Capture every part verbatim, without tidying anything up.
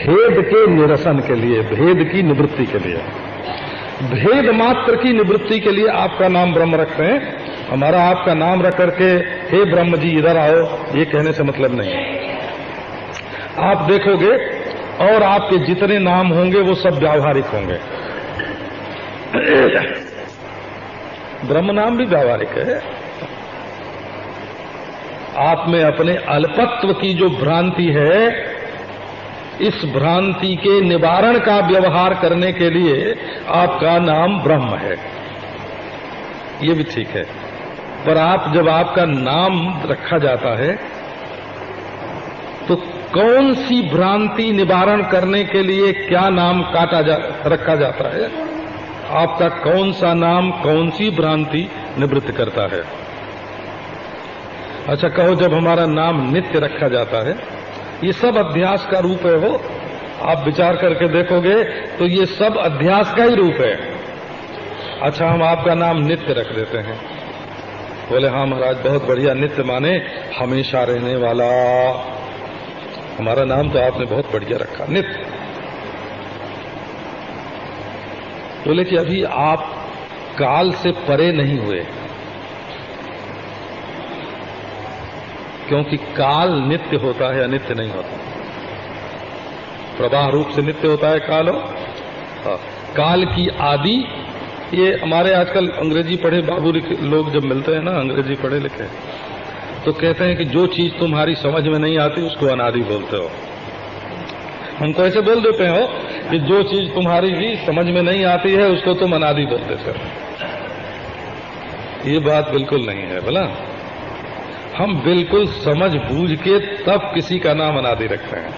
भेद के निरसन के लिए, भेद की निवृत्ति के लिए, भेद मात्र की निवृत्ति के लिए आपका नाम ब्रह्म रखते हैं। हमारा आपका नाम रख करके हे ब्रह्म जी इधर आओ, ये कहने से मतलब नहीं है। आप देखोगे और आपके जितने नाम होंगे वो सब व्यावहारिक होंगे। ब्रह्म नाम भी व्यावहारिक है। आप में अपने अल्पत्व की जो भ्रांति है, इस भ्रांति के निवारण का व्यवहार करने के लिए आपका नाम ब्रह्म है, ये भी ठीक है। पर आप जब आपका नाम रखा जाता है तो कौन सी भ्रांति निवारण करने के लिए क्या नाम काटा जा रखा जाता है? आपका कौन सा नाम कौन सी भ्रांति निवृत्त करता है? अच्छा कहो, जब हमारा नाम नित्य रखा जाता है, ये सब अध्यास का रूप है। वो आप विचार करके देखोगे तो ये सब अध्यास का ही रूप है। अच्छा हम आपका नाम नित्य रख देते हैं। बोले हाँ महाराज बहुत बढ़िया, नित्य माने हमेशा रहने वाला। हमारा नाम तो आपने बहुत बढ़िया रखा, नित्य। बोले कि अभी आप काल से परे नहीं हुए, क्योंकि काल नित्य होता है, अनित्य नहीं होता। प्रवाह रूप से नित्य होता है काल हो। हाँ, काल की आदि, ये हमारे आजकल अंग्रेजी पढ़े बाबू लोग जब मिलते हैं ना, अंग्रेजी पढ़े लिखे, तो कहते हैं कि जो चीज तुम्हारी समझ में नहीं आती उसको अनादि बोलते हो। हमको ऐसे बोल देते हो कि जो चीज तुम्हारी भी समझ में नहीं आती है उसको तुम अनादि बोल देते हो। ये बात बिल्कुल नहीं है। बोला हम बिल्कुल समझ बूझ के तब किसी का नाम अनादि रखते हैं।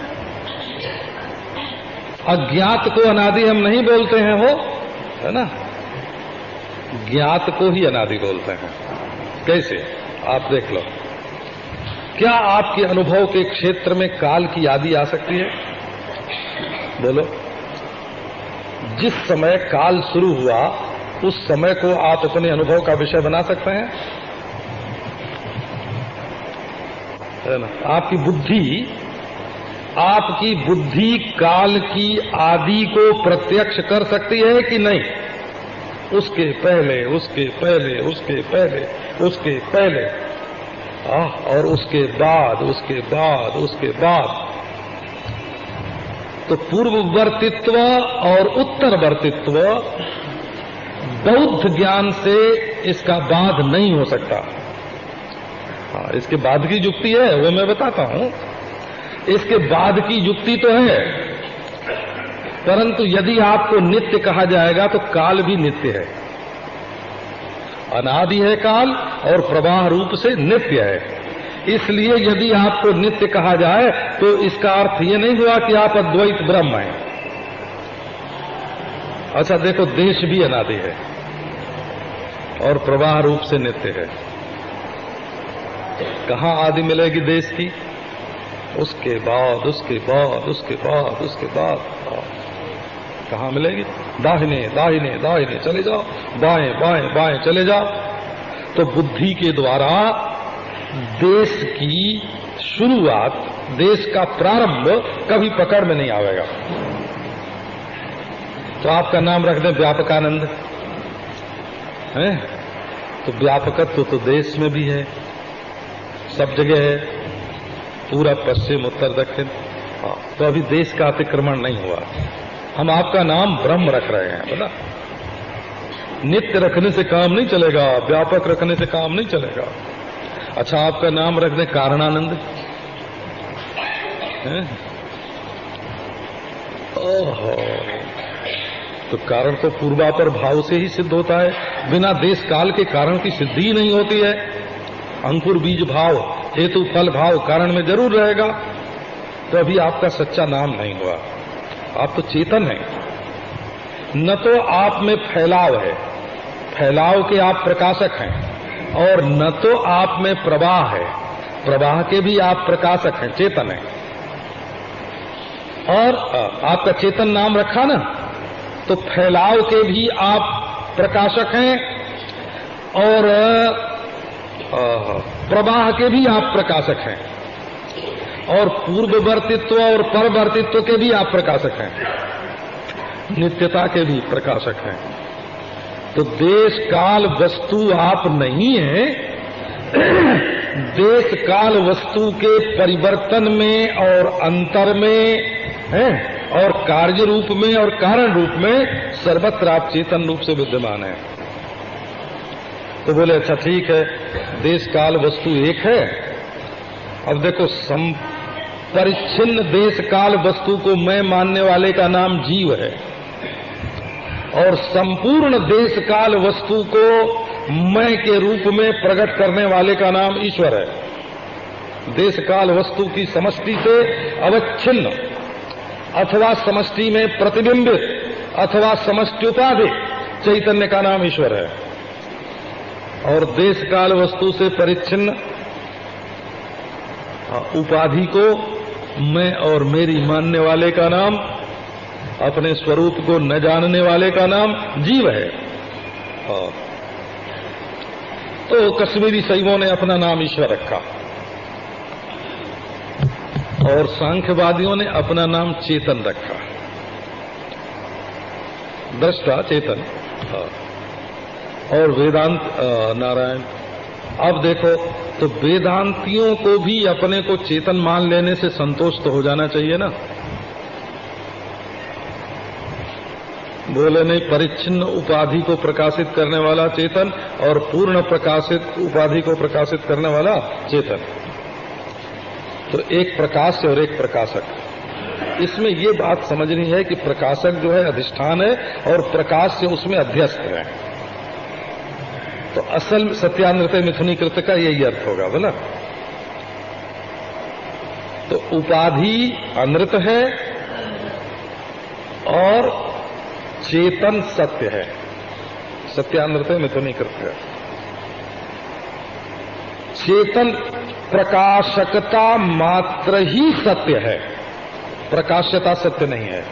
अज्ञात को अनादि हम नहीं बोलते हैं, हो है ना, ज्ञात को ही अनादि बोलते हैं। कैसे? आप देख लो, क्या आपके अनुभव के क्षेत्र में काल की आदि आ सकती है? बोलो। जिस समय काल शुरू हुआ उस समय को आप अपने अनुभव का विषय बना सकते हैं, है ना? आपकी बुद्धि आपकी बुद्धि काल की आदि को प्रत्यक्ष कर सकती है कि नहीं? उसके पहले उसके पहले उसके पहले उसके पहले आ, और उसके बाद उसके बाद उसके बाद तो पूर्ववर्तित्व और उत्तरवर्तित्व बौद्ध ज्ञान से इसका बाद नहीं हो सकता। हाँ, इसके बाद की युक्ति है वो मैं बताता हूं। इसके बाद की युक्ति तो है, परंतु यदि आपको नित्य कहा जाएगा तो काल भी नित्य है। अनादि है काल और प्रवाह रूप से नित्य है। इसलिए यदि आपको नित्य कहा जाए तो इसका अर्थ ये नहीं हुआ कि आप अद्वैत ब्रह्म हैं। अच्छा देखो, देश भी अनादि है और प्रवाह रूप से नित्य है। कहां आदि मिलेगी देश की? उसके बाद उसके बाद उसके बाद उसके बाद कहां मिलेगी? दाहिने दाहिने दाहिने चले जाओ, बाएं बाएं बाएं चले जाओ। तो बुद्धि के द्वारा देश की शुरुआत, देश का प्रारंभ कभी पकड़ में नहीं आवेगा। तो आपका नाम रख दें व्यापकानंद, है तो व्यापकत्व तो, तो देश में भी है, सब जगह है, पूरा पश्चिम उत्तर दक्षिण। हाँ, तो अभी देश का अतिक्रमण नहीं हुआ। हम आपका नाम ब्रह्म रख रहे हैं। बोला नित्य रखने से काम नहीं चलेगा, व्यापक रखने से काम नहीं चलेगा। अच्छा आपका नाम रख दें कारणानंद, ओहो, तो कारण तो पूर्वापर भाव से ही सिद्ध होता है। बिना देश काल के कारण की सिद्धि ही नहीं होती है। अंकुर बीज भाव, हेतु फल भाव कारण में जरूर रहेगा। तो अभी आपका सच्चा नाम नहीं हुआ। आप तो चेतन हैं, न तो आप में फैलाव है, फैलाव के आप प्रकाशक हैं, और न तो आप में प्रवाह है, प्रवाह के भी आप प्रकाशक हैं, चेतन हैं। और आपका चेतन नाम रखा ना, तो फैलाव के भी आप प्रकाशक हैं और प्रवाह के भी आप प्रकाशक हैं। और पूर्ववर्तित्व और परवर्तित्व के भी आप प्रकाशक हैं, नित्यता के भी प्रकाशक हैं। तो देश काल वस्तु आप नहीं है, देश काल वस्तु के परिवर्तन में और अंतर में है, और कार्य रूप में और कारण रूप में सर्वत्र आप चेतन रूप से विद्यमान है। तो बोले अच्छा ठीक है, देश काल वस्तु एक है। अब देखो, सम परिच्छिन्न देश काल वस्तु को मैं मानने वाले का नाम जीव है, और संपूर्ण देश काल वस्तु को मैं के रूप में प्रकट करने वाले का नाम ईश्वर है। देश काल वस्तु की समष्टि से अवच्छिन्न अथवा समष्टि में प्रतिबिंबित अथवा समष्टि चैतन्य का नाम ईश्वर है, और देश काल वस्तु से परिच्छिन्न उपाधि को मैं और मेरी मानने वाले का नाम, अपने स्वरूप को न जानने वाले का नाम जीव है। तो कश्मीरी शैवों ने अपना नाम ईश्वर रखा, और सांख्यवादियों ने अपना नाम चेतन रखा, दृष्टा चेतन। और वेदांत नारायण। अब देखो, तो वेदांतियों को भी अपने को चेतन मान लेने से संतोष तो हो जाना चाहिए ना। बोले नहीं, परिच्छिन्न उपाधि को प्रकाशित करने वाला चेतन और पूर्ण प्रकाशित उपाधि को प्रकाशित करने वाला चेतन। तो एक प्रकाश और एक प्रकाशक। इसमें ये बात समझनी है कि प्रकाशक जो है अधिष्ठान है और प्रकाश से उसमें अध्यस्त है। तो असल सत्यानृत मिथुनी कृत का यही अर्थ होगा बोला। तो उपाधि अनृत है और चेतन सत्य है, सत्यानृत मिथुनी कृत है। चेतन प्रकाशकता मात्र ही सत्य है, प्रकाश्यता सत्य नहीं है।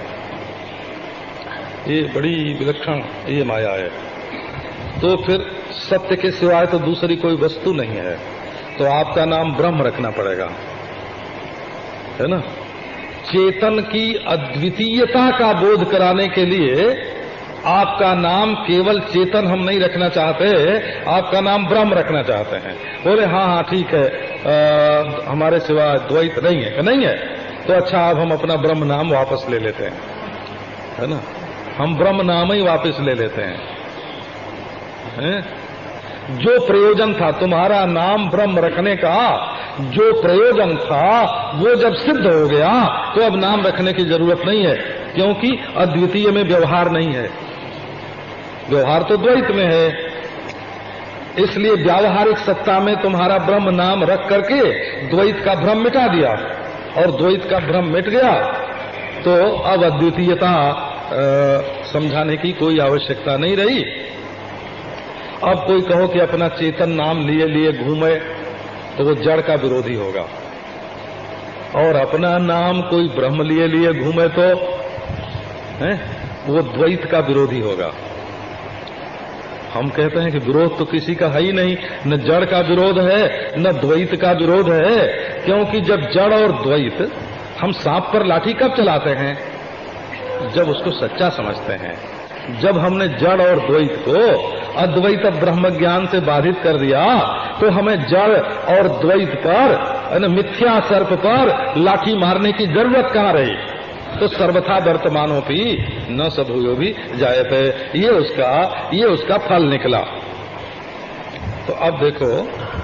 ये बड़ी विलक्षण ये माया है। तो फिर सत्य के सिवाय तो दूसरी कोई वस्तु नहीं है, तो आपका नाम ब्रह्म रखना पड़ेगा, है ना। चेतन की अद्वितीयता का बोध कराने के लिए आपका नाम केवल चेतन हम नहीं रखना चाहते, आपका नाम ब्रह्म रखना चाहते हैं। बोले हाँ हाँ ठीक है, आ, हमारे सिवा द्वैत नहीं है, नहीं है तो अच्छा अब हम अपना ब्रह्म नाम वापस ले लेते हैं, है ना। हम ब्रह्म नाम ही वापस ले लेते हैं, हैं? जो प्रयोजन था तुम्हारा नाम ब्रह्म रखने का, जो प्रयोजन था वो जब सिद्ध हो गया तो अब नाम रखने की जरूरत नहीं है, क्योंकि अद्वितीय में व्यवहार नहीं है, व्यवहार तो द्वैत में है। इसलिए व्यावहारिक सत्ता में तुम्हारा ब्रह्म नाम रख करके द्वैत का भ्रम मिटा दिया, और द्वैत का भ्रम मिट गया तो अब अद्वितीयता समझाने की कोई आवश्यकता नहीं रही। अब कोई कहो कि अपना चेतन नाम लिए लिए घूमे तो वो जड़ का विरोधी होगा, और अपना नाम कोई ब्रह्म लिए लिए घूमे तो है वो द्वैत का विरोधी होगा। हम कहते हैं कि विरोध तो किसी का है ही नहीं, न जड़ का विरोध है न द्वैत का विरोध है, क्योंकि जब जड़ और द्वैत, हम सांप पर लाठी कब चलाते हैं? जब उसको सच्चा समझते हैं। जब हमने जड़ और द्वैत को अद्वैत ब्रह्म ज्ञान से बाधित कर दिया तो हमें जड़ और द्वैत पर, मिथ्या सर्प पर लाठी मारने की जरूरत कहाँ रही। तो सर्वथा वर्तमानोपि न सभूयो भी जायते, ये उसका ये उसका फल निकला। तो अब देखो,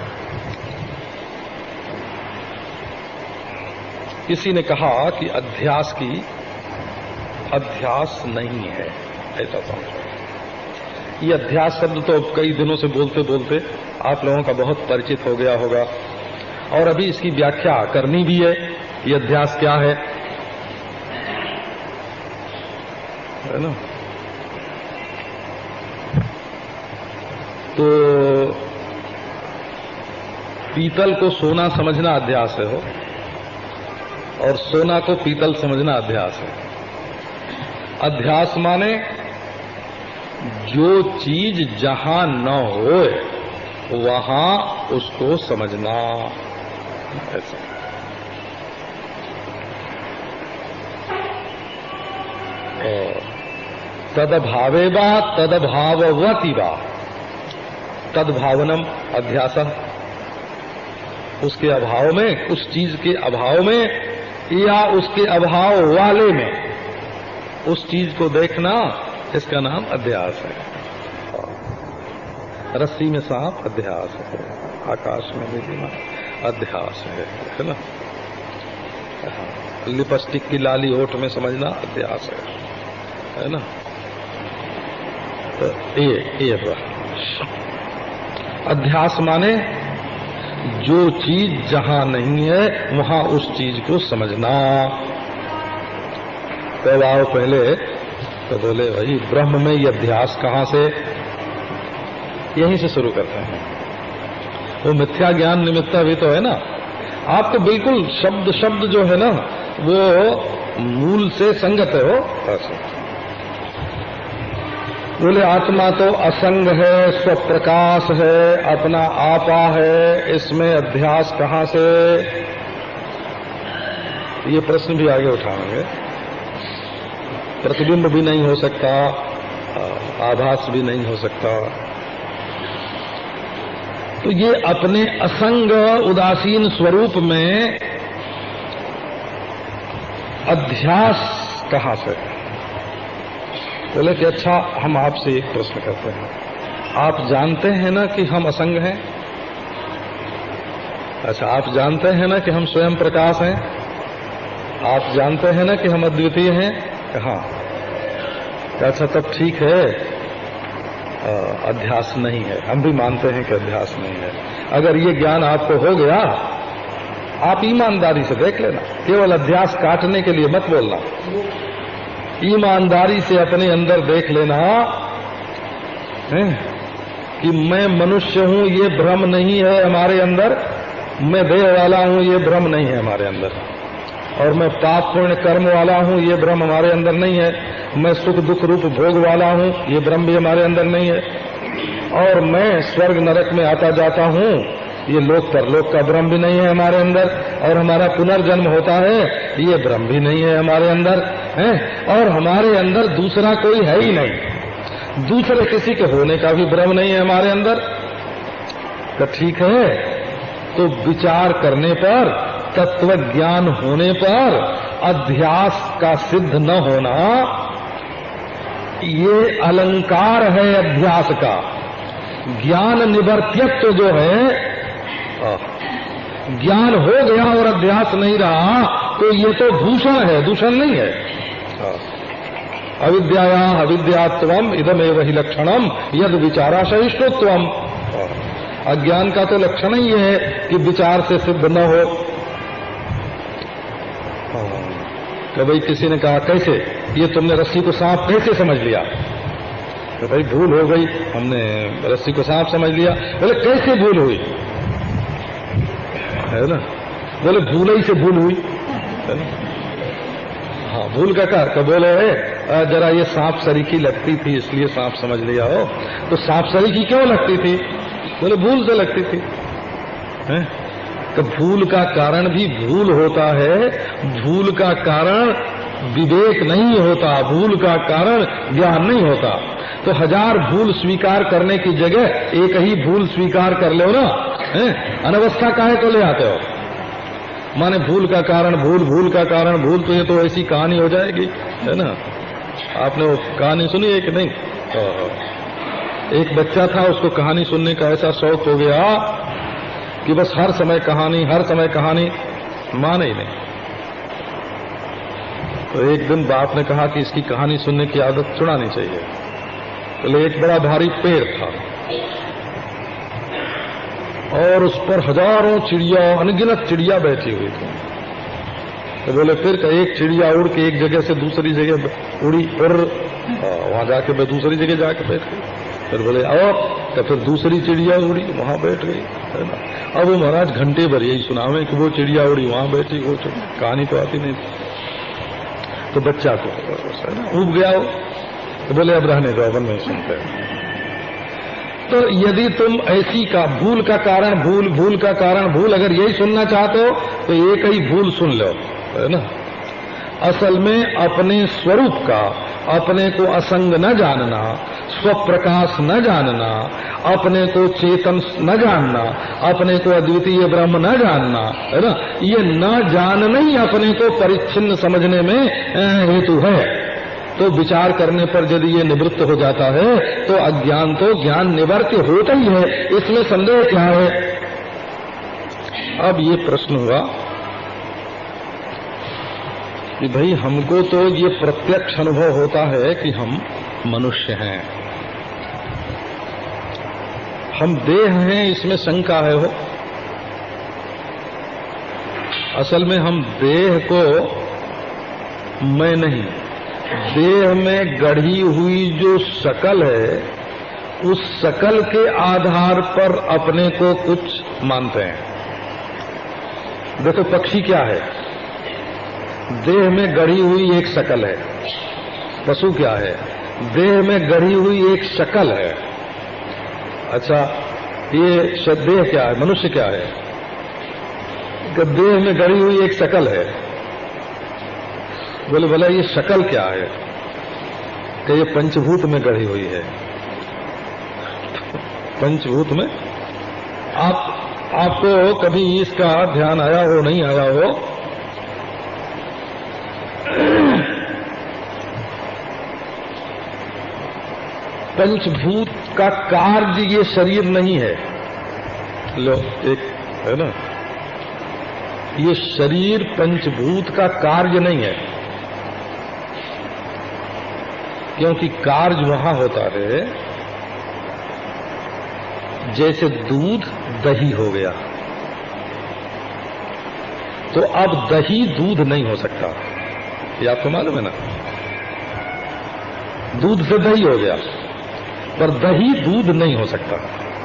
किसी ने कहा कि अध्यास की अध्यास नहीं है, ऐसा समझो। ये अध्यास शब्द तो कई दिनों से बोलते बोलते आप लोगों का बहुत परिचित हो गया होगा, और अभी इसकी व्याख्या करनी भी है। ये अध्यास क्या है, है ना। तो पीतल को सोना समझना अध्यास है हो, और सोना को पीतल समझना अध्यास है। अध्यास माने जो चीज जहां न हो वहां उसको समझना, ऐसा। तदभावे वा तदभाववती वा तदभावनम अध्यास। उसके अभाव में, उस चीज के अभाव में या उसके अभाव वाले में उस चीज को देखना, इसका नाम अध्यास है। रस्सी में सांप अध्यास है, आकाश में नीलिमा अध्यास है, है ना। लिपस्टिक की लाली होठ में समझना अध्यास है, है ना। तो ये ये अध्यास माने जो चीज जहां नहीं है वहां उस चीज को समझना। तो आओ पहले तो बोले भाई ब्रह्म में ये अध्यास कहां से, यहीं से शुरू करते हैं। वो मिथ्या ज्ञान निमित्ता भी तो है ना। आप तो बिल्कुल शब्द शब्द जो है ना वो मूल से संगत है। हो बोले आत्मा तो असंग है, स्वप्रकाश है, अपना आपा है, इसमें अध्यास कहां से, ये प्रश्न भी आगे उठाएंगे। प्रतिबिंब भी नहीं हो सकता, आभास भी नहीं हो सकता। तो ये अपने असंग उदासीन स्वरूप में अध्यास कहां से। बोले कि अच्छा हम आपसे एक प्रश्न करते हैं, आप जानते हैं ना कि हम असंग हैं। अच्छा आप जानते हैं ना कि हम स्वयं प्रकाश हैं। आप जानते हैं ना कि हम अद्वितीय हैं। हाँ, अच्छा तब ठीक है, अध्यास नहीं है। हम भी मानते हैं कि अध्यास नहीं है। अगर ये ज्ञान आपको हो गया, आप ईमानदारी से देख लेना, केवल अध्यास काटने के लिए मत बोलना। ईमानदारी से अपने अंदर देख लेना है कि मैं मनुष्य हूं, ये भ्रम नहीं है हमारे अंदर। मैं देह वाला हूं, ये भ्रम नहीं है हमारे अंदर। और मैं पाप पुण्य कर्म वाला हूं, ये भ्रम हमारे अंदर नहीं है। मैं सुख दुख रूप भोग वाला हूं, ये भ्रम भी हमारे अंदर नहीं है। और मैं स्वर्ग नरक में आता जाता हूं, ये लोक परलोक का भ्रम भी नहीं है हमारे अंदर। और हमारा पुनर्जन्म होता है, ये भ्रम भी नहीं है हमारे अंदर है। और हमारे अंदर दूसरा कोई है ही नहीं, दूसरे किसी के होने का भी भ्रम नहीं है हमारे अंदर। तो ठीक है, तो विचार करने पर, तत्व ज्ञान होने पर अध्यास का सिद्ध न होना, ये अलंकार है अध्यास का। ज्ञान निवर्त्यत्व जो है, ज्ञान हो गया और अध्यास नहीं रहा, तो ये तो भूषण है, दूषण नहीं है। अविद्याया अविद्यात्वम इदमेव हि लक्षणम यद विचारा सहिष्णुत्वम। अज्ञान का तो लक्षण ही है कि विचार से सिद्ध न हो। तो भाई किसी ने कहा कैसे, ये तुमने रस्सी को सांप कैसे समझ लिया। तो भाई भूल हो गई, हमने रस्सी को सांप समझ लिया। बोले कैसे भूल हुई, है ना। बोले भूल ही से भूल हुई, है ना। हाँ, भूल का क्या, तो बोले जरा ये सांप सरीखी लगती थी इसलिए सांप समझ लिया हो। तो सांप सरीखी क्यों लगती थी, बोले भूल से लगती थी। है? तो भूल का कारण भी भूल होता है, भूल का कारण विवेक नहीं होता, भूल का कारण ज्ञान नहीं होता। तो हजार भूल स्वीकार करने की जगह एक ही भूल स्वीकार कर लो ना, है? अनवस्था काहे को ले आते हो। माने भूल का कारण भूल, भूल का कारण भूल, तो ये तो ऐसी कहानी हो जाएगी, है ना। आपने वो कहानी सुनी है कि नहीं। एक बच्चा था, उसको कहानी सुनने का ऐसा शौक हो गया कि बस हर समय कहानी, हर समय कहानी, माने ही नहीं। तो एक दिन बाप ने कहा कि इसकी कहानी सुनने की आदत छुड़ानी चाहिए। तो एक बड़ा भारी पेड़ था और उस पर हजारों चिड़िया, अनगिनत चिड़िया बैठी हुई थी। तो बोले फिर एक चिड़िया उड़ के एक जगह से दूसरी जगह उड़ी, और वहां जाके मैं दूसरी जगह जाके बैठ गई। फिर बोले आओ, तो फिर दूसरी चिड़िया उड़ी, वहां बैठ गई, है ना। अब वो महाराज घंटे भर यही सुनावे कि वो चिड़िया उड़ी, वहां बैठी, वो कहानी तो आती नहीं। तो बच्चा को ऊब गया हो, तो बोले अब रहने दो, अपन नहीं सुनते। तो यदि तुम ऐसी का भूल का कारण भूल, भूल का कारण भूल, अगर यही सुनना चाहते हो तो एक ही भूल सुन लो, है ना। असल में अपने स्वरूप का अपने को असंग न जानना, स्वप्रकाश न जानना, अपने को चेतन न जानना, अपने को अद्वितीय ब्रह्म न जानना, है ना, ये न जानना ही अपने को परिच्छिन्न समझने में हेतु है। तो विचार करने पर यदि ये निवृत्त हो जाता है तो अज्ञान तो ज्ञान निवृत्त होता ही है, इसमें संदेह क्या है। अब ये प्रश्न हुआ कि भाई हमको तो ये प्रत्यक्ष अनुभव होता है कि हम मनुष्य हैं, हम देह हैं, इसमें शंका है हो। असल में हम देह को मैं नहीं, देह में गढ़ी हुई जो शकल है उस शकल के आधार पर अपने को कुछ मानते हैं। देखो पक्षी क्या है, देह में गढ़ी हुई एक शकल है। पशु क्या है, देह में गढ़ी हुई एक शकल है। अच्छा, ये देह क्या है, मनुष्य क्या है, देह में गढ़ी हुई एक शकल है। बोले भला ये शकल क्या है, कि ये पंचभूत में गढ़ी हुई है। पंचभूत में आप आपको कभी इसका ध्यान आया हो नहीं आया हो, पंचभूत का कार्य ये शरीर नहीं है। लो एक है ना, ये शरीर पंचभूत का कार्य नहीं है, क्योंकि कार्य वहां होता है जैसे दूध दही हो गया, तो अब दही दूध नहीं हो सकता, ये आपको मालूम है ना। दूध से दही हो गया पर दही दूध नहीं हो सकता।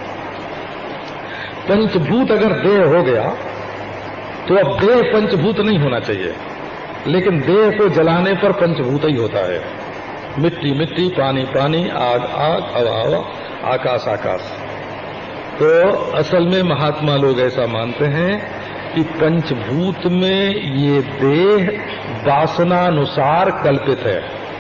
पंचभूत अगर देह हो गया तो अब देह पंचभूत नहीं होना चाहिए, लेकिन देह को जलाने पर पंचभूत ही होता है। मिट्टी मिट्टी, पानी पानी, आग आग, हवा हवा, आकाश आकाश। तो असल में महात्मा लोग ऐसा मानते हैं कि पंचभूत में ये देह वासनानुसार कल्पित है।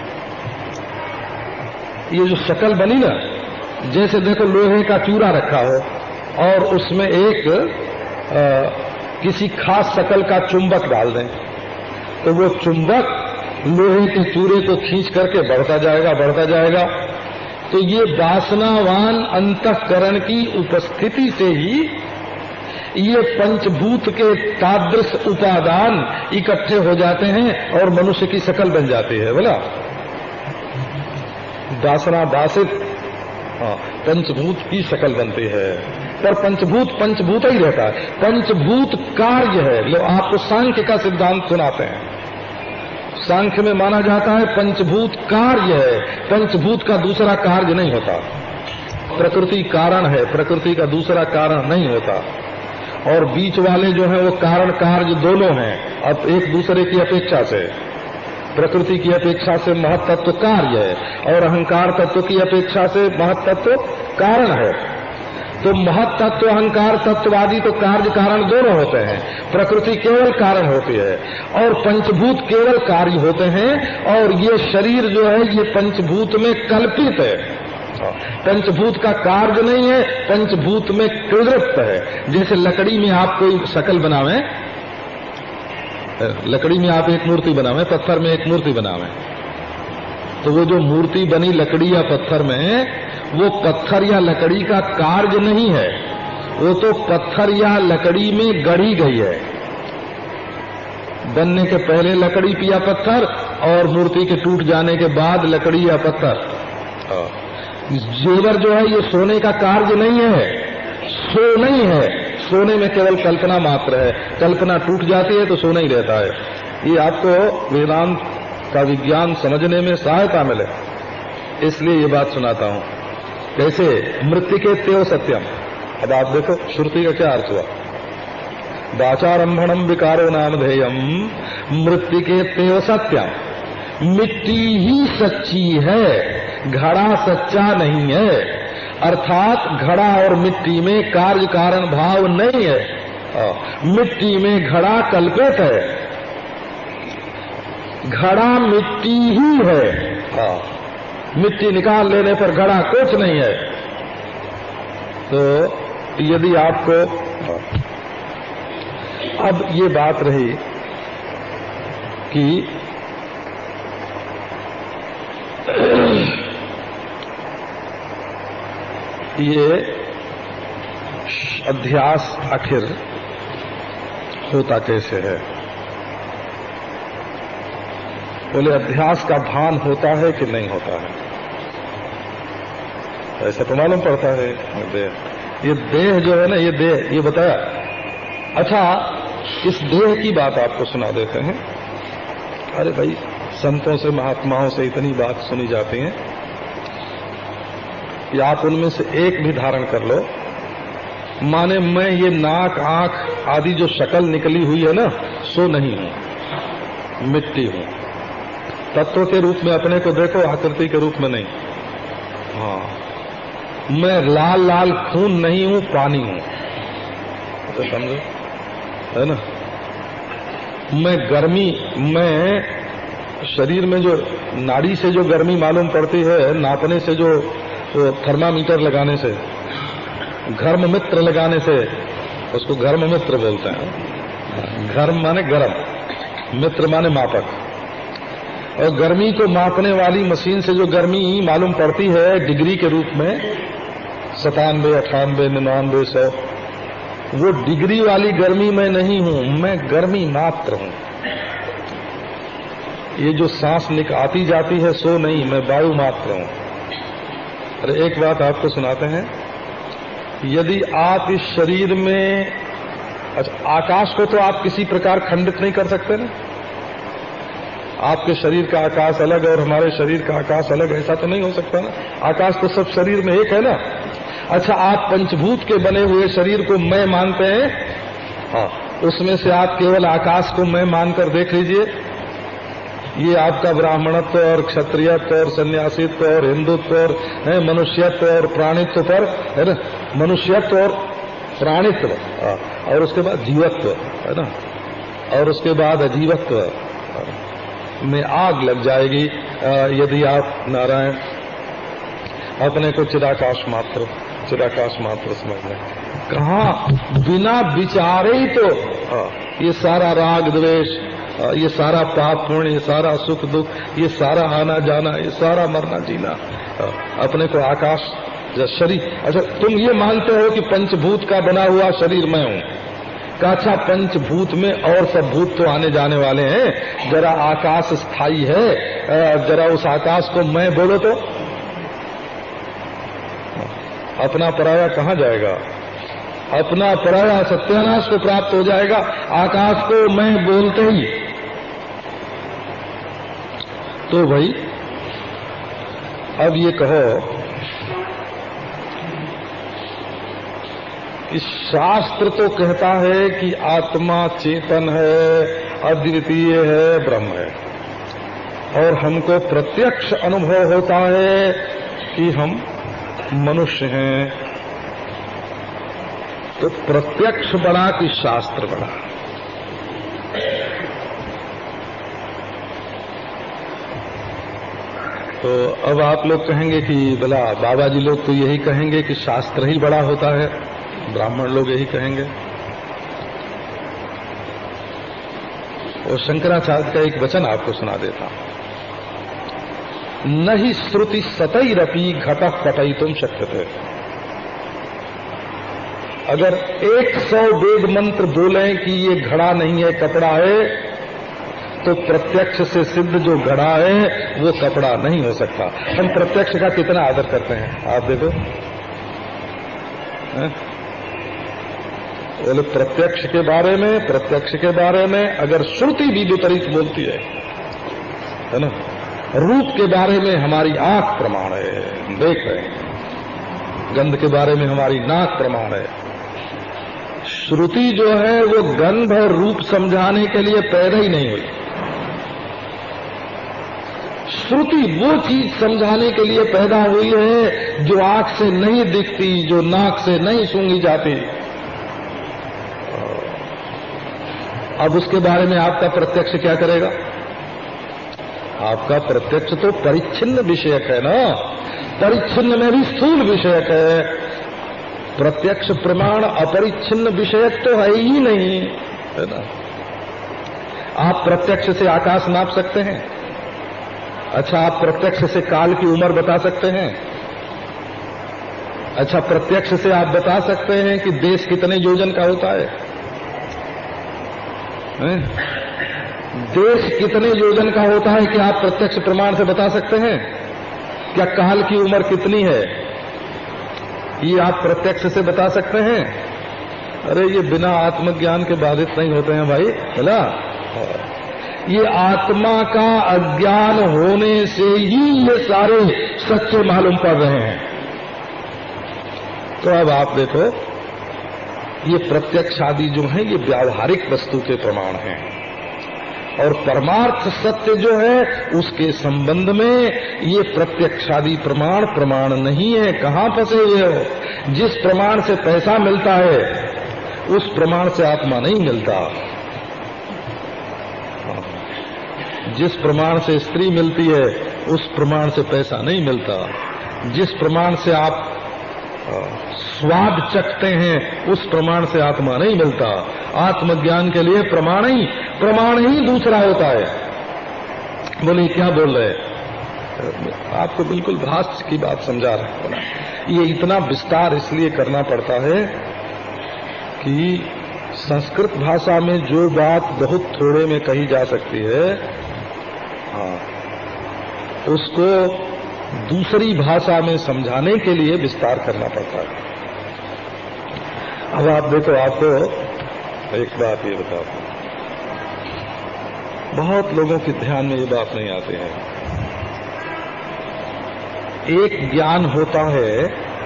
ये जो शकल बनी ना, जैसे देखो लोहे का चूरा रखा हो और उसमें एक आ, किसी खास शकल का चुंबक डाल दें, तो वो चुंबक लोहे के चूरे को खींच करके बढ़ता जाएगा बढ़ता जाएगा। तो ये वासनावान अंतःकरण की उपस्थिति से ही ये पंचभूत के तादृश उपादान इकट्ठे हो जाते हैं और मनुष्य की शकल बन जाती है। बोला वासना वासित हाँ, पंचभूत की शकल बनती है, पर पंचभूत पंचभूत ही रहता है। पंचभूत कार्य है। लो आपको सांख्य का सिद्धांत सुनाते हैं। सांख्य में माना जाता है पंचभूत कार्य है, पंचभूत का दूसरा कार्य नहीं होता। प्रकृति कारण है, प्रकृति का दूसरा कारण नहीं होता। और बीच वाले जो है वो कारण कार्य दोनों हैं, अब एक दूसरे की अपेक्षा से। प्रकृति की अपेक्षा से महत्तत्व कार्य है और अहंकार तत्व की अपेक्षा से महत्तत्व कारण है। तो महत्तत्व अहंकार तत्ववादी तो कार्य कारण दोनों होते हैं, प्रकृति केवल कारण होती है और पंचभूत केवल कार्य होते हैं। और ये शरीर जो है ये पंचभूत में कल्पित है, पंचभूत का कार्य नहीं है, पंचभूत में कृदृत है। जैसे लकड़ी में आप कोई शकल बनावे, लकड़ी में आप एक मूर्ति बनावे, पत्थर में एक मूर्ति बनावे, तो वो जो मूर्ति बनी लकड़ी या पत्थर में, वो पत्थर या लकड़ी का कार्य नहीं है, वो तो पत्थर या लकड़ी में गढ़ी गई है। बनने के पहले लकड़ी या पत्थर और मूर्ति के टूट जाने के बाद लकड़ी या पत्थर। जेवर जो है ये सोने का कार्य नहीं है, सो नहीं है, सोने में केवल कल्पना मात्र है। कल्पना टूट जाती है तो सोना ही रहता है। ये आपको वेदांत का विज्ञान समझने में सहायता मिले, इसलिए ये बात सुनाता हूं। कैसे मृत्तिके तेव सत्यम। अब आप देखो श्रुति का क्या अर्थ हुआ, वाचारंभणम विकारो नामधेयम मृत्तिके तेव सत्यम। मिट्टी ही सच्ची है, घड़ा सच्चा नहीं है। अर्थात घड़ा और मिट्टी में कार्य कारण भाव नहीं है, मिट्टी में घड़ा कल्पित है, घड़ा मिट्टी ही है। हाँ, मिट्टी निकाल लेने पर घड़ा कुछ नहीं है। तो यदि आपको, अब ये बात रही कि ये अध्यास आखिर होता कैसे है? बोले अध्यास का भान होता है कि नहीं होता है? ऐसा तो मालूम पड़ता है। देह, ये देह जो है ना, ये देह, ये बताया। अच्छा, इस देह की बात आपको सुना देते हैं। अरे भाई, संतों से, महात्माओं से इतनी बात सुनी जाती है कि आप उनमें से एक भी धारण कर लो। माने मैं ये नाक, आंख आदि जो शक्ल निकली हुई है ना, सो नहीं हूं, मिट्टी हूं। तत्व के रूप में अपने को देखो, आकृति के रूप में नहीं। हाँ, मैं लाल लाल खून नहीं हूं, पानी हूं, तो समझो, है ना। मैं गर्मी, मैं शरीर में जो नाड़ी से जो गर्मी मालूम पड़ती है, नापने से, जो थर्मामीटर लगाने से, घर्म मित्र लगाने से, उसको घर्म मित्र बोलते हैं। घर्म माने गर्म, मित्र माने मापक। और गर्मी को मापने वाली मशीन से जो गर्मी मालूम पड़ती है डिग्री के रूप में, सतानवे, अठानवे, निन्यानवे, सौ, वो डिग्री वाली गर्मी मैं नहीं हूं, मैं गर्मी मात्र हूं। ये जो सांस निक आती जाती है, सो नहीं, मैं वायु मात्र हूं। अरे एक बात आपको सुनाते हैं। यदि आप इस शरीर में, अच्छा, आकाश को तो आप किसी प्रकार खंडित नहीं कर सकते ना। आपके शरीर का आकाश अलग और हमारे शरीर का आकाश अलग, ऐसा तो नहीं हो सकता ना। आकाश तो सब शरीर में एक है ना। अच्छा, आप पंचभूत के बने हुए शरीर को मैं मानते हैं, हाँ, उसमें से आप केवल आकाश को मैं मानकर देख लीजिए। ये आपका ब्राह्मणत्व और क्षत्रियत्व और सन्यासित्व और हिंदुत्व और मनुष्यत्व और प्राणित्व पर है ना, मनुष्यत्व और प्राणित्व, और उसके बाद जीवत्व, है ना, और उसके बाद अजीवत्व में आग लग जाएगी यदि आप नारायण अपने को चिदाकाश मात्र, चिदाकाश मात्र समझ लें। कहाँ बिना विचारे ही तो ये सारा राग द्वेष, ये सारा पाप पुण्य, ये सारा सुख दुख, ये सारा आना जाना, ये सारा मरना जीना, अपने को आकाश शरीर। अच्छा, तुम ये मानते हो कि पंचभूत का बना हुआ शरीर मैं हूं? का अच्छा, पंचभूत में और सब भूत तो आने जाने वाले हैं, जरा आकाश स्थायी है, जरा उस आकाश को मैं बोलो तो अपना पराया कहाँ जाएगा? अपना पराया सत्यानाश को प्राप्त हो जाएगा आकाश को मैं बोलते ही। तो भाई अब ये कहो कि शास्त्र तो कहता है कि आत्मा चेतन है, अद्वितीय है, ब्रह्म है, और हमको प्रत्यक्ष अनुभव होता है कि हम मनुष्य हैं। तो प्रत्यक्ष बड़ा कि शास्त्र बड़ा? तो अब आप लोग कहेंगे कि भला बाबा जी लोग तो यही कहेंगे कि शास्त्र ही बड़ा होता है, ब्राह्मण लोग यही कहेंगे। और शंकराचार्य का एक वचन आपको सुना देता हूं। न ही श्रुति सतैरपि घटः पटयितुं शक्यते। अगर एक सौ वेद मंत्र बोलें कि ये घड़ा नहीं है कपड़ा है, तो प्रत्यक्ष से सिद्ध जो घड़ा है वो कपड़ा नहीं हो सकता। हम प्रत्यक्ष का कितना आदर करते हैं आप देखो। बोले प्रत्यक्ष के बारे में, प्रत्यक्ष के बारे में अगर श्रुति भी विपरीत बोलती है, है ना। रूप के बारे में हमारी आंख प्रमाण है, हम देख रहे हैं। गंध के बारे में हमारी नाक प्रमाण है। श्रुति जो है वो गंध और रूप समझाने के लिए पैदा ही नहीं हुई। श्रुति वो चीज समझाने के लिए पैदा हुई है जो आंख से नहीं दिखती, जो नाक से नहीं सूंघी जाती। अब उसके बारे में आपका प्रत्यक्ष क्या करेगा? आपका प्रत्यक्ष तो परिच्छिन्न विषयक है ना, परिच्छिन्न में भी स्थूल विषयक है। प्रत्यक्ष प्रमाण अपरिच्छिन्न विषयक तो है ही नहीं, है ना। आप प्रत्यक्ष से आकाश नाप सकते हैं? अच्छा, आप प्रत्यक्ष से काल की उम्र बता सकते हैं? अच्छा, प्रत्यक्ष से आप बता सकते हैं कि देश कितने योजन का होता है, हैं? देश कितने योजन का होता है कि आप प्रत्यक्ष प्रमाण से बता सकते हैं? क्या काल की उम्र कितनी है ये आप प्रत्यक्ष से बता सकते हैं? अरे ये बिना आत्मज्ञान के बाधित नहीं होते हैं भाई, है ना। ये आत्मा का अज्ञान होने से ही ये सारे सच्चे मालूम पड़ रहे हैं। तो अब आप देखो, ये प्रत्यक्ष आदि जो हैं ये व्यावहारिक वस्तु के प्रमाण हैं, और परमार्थ सत्य जो है उसके संबंध में ये प्रत्यक्षादि प्रमाण प्रमाण नहीं है। कहाँ फंसे हुए हो? जिस प्रमाण से पैसा मिलता है उस प्रमाण से आत्मा नहीं मिलता, जिस प्रमाण से स्त्री मिलती है उस प्रमाण से पैसा नहीं मिलता, जिस प्रमाण से आप स्वाद चखते हैं उस प्रमाण से आत्मा नहीं मिलता। आत्मज्ञान के लिए प्रमाण ही प्रमाण ही दूसरा होता है। बोले क्या बोल रहे हैं? आपको बिल्कुल भाष्य की बात समझा रहे हैं। ये इतना विस्तार इसलिए करना पड़ता है कि संस्कृत भाषा में जो बात बहुत थोड़े में कही जा सकती है, हाँ, उसको दूसरी भाषा में समझाने के लिए विस्तार करना पड़ता है। अब आप देखो, आपको एक बात ये बताओ, बहुत लोगों के ध्यान में ये बात नहीं आती है। एक ज्ञान होता है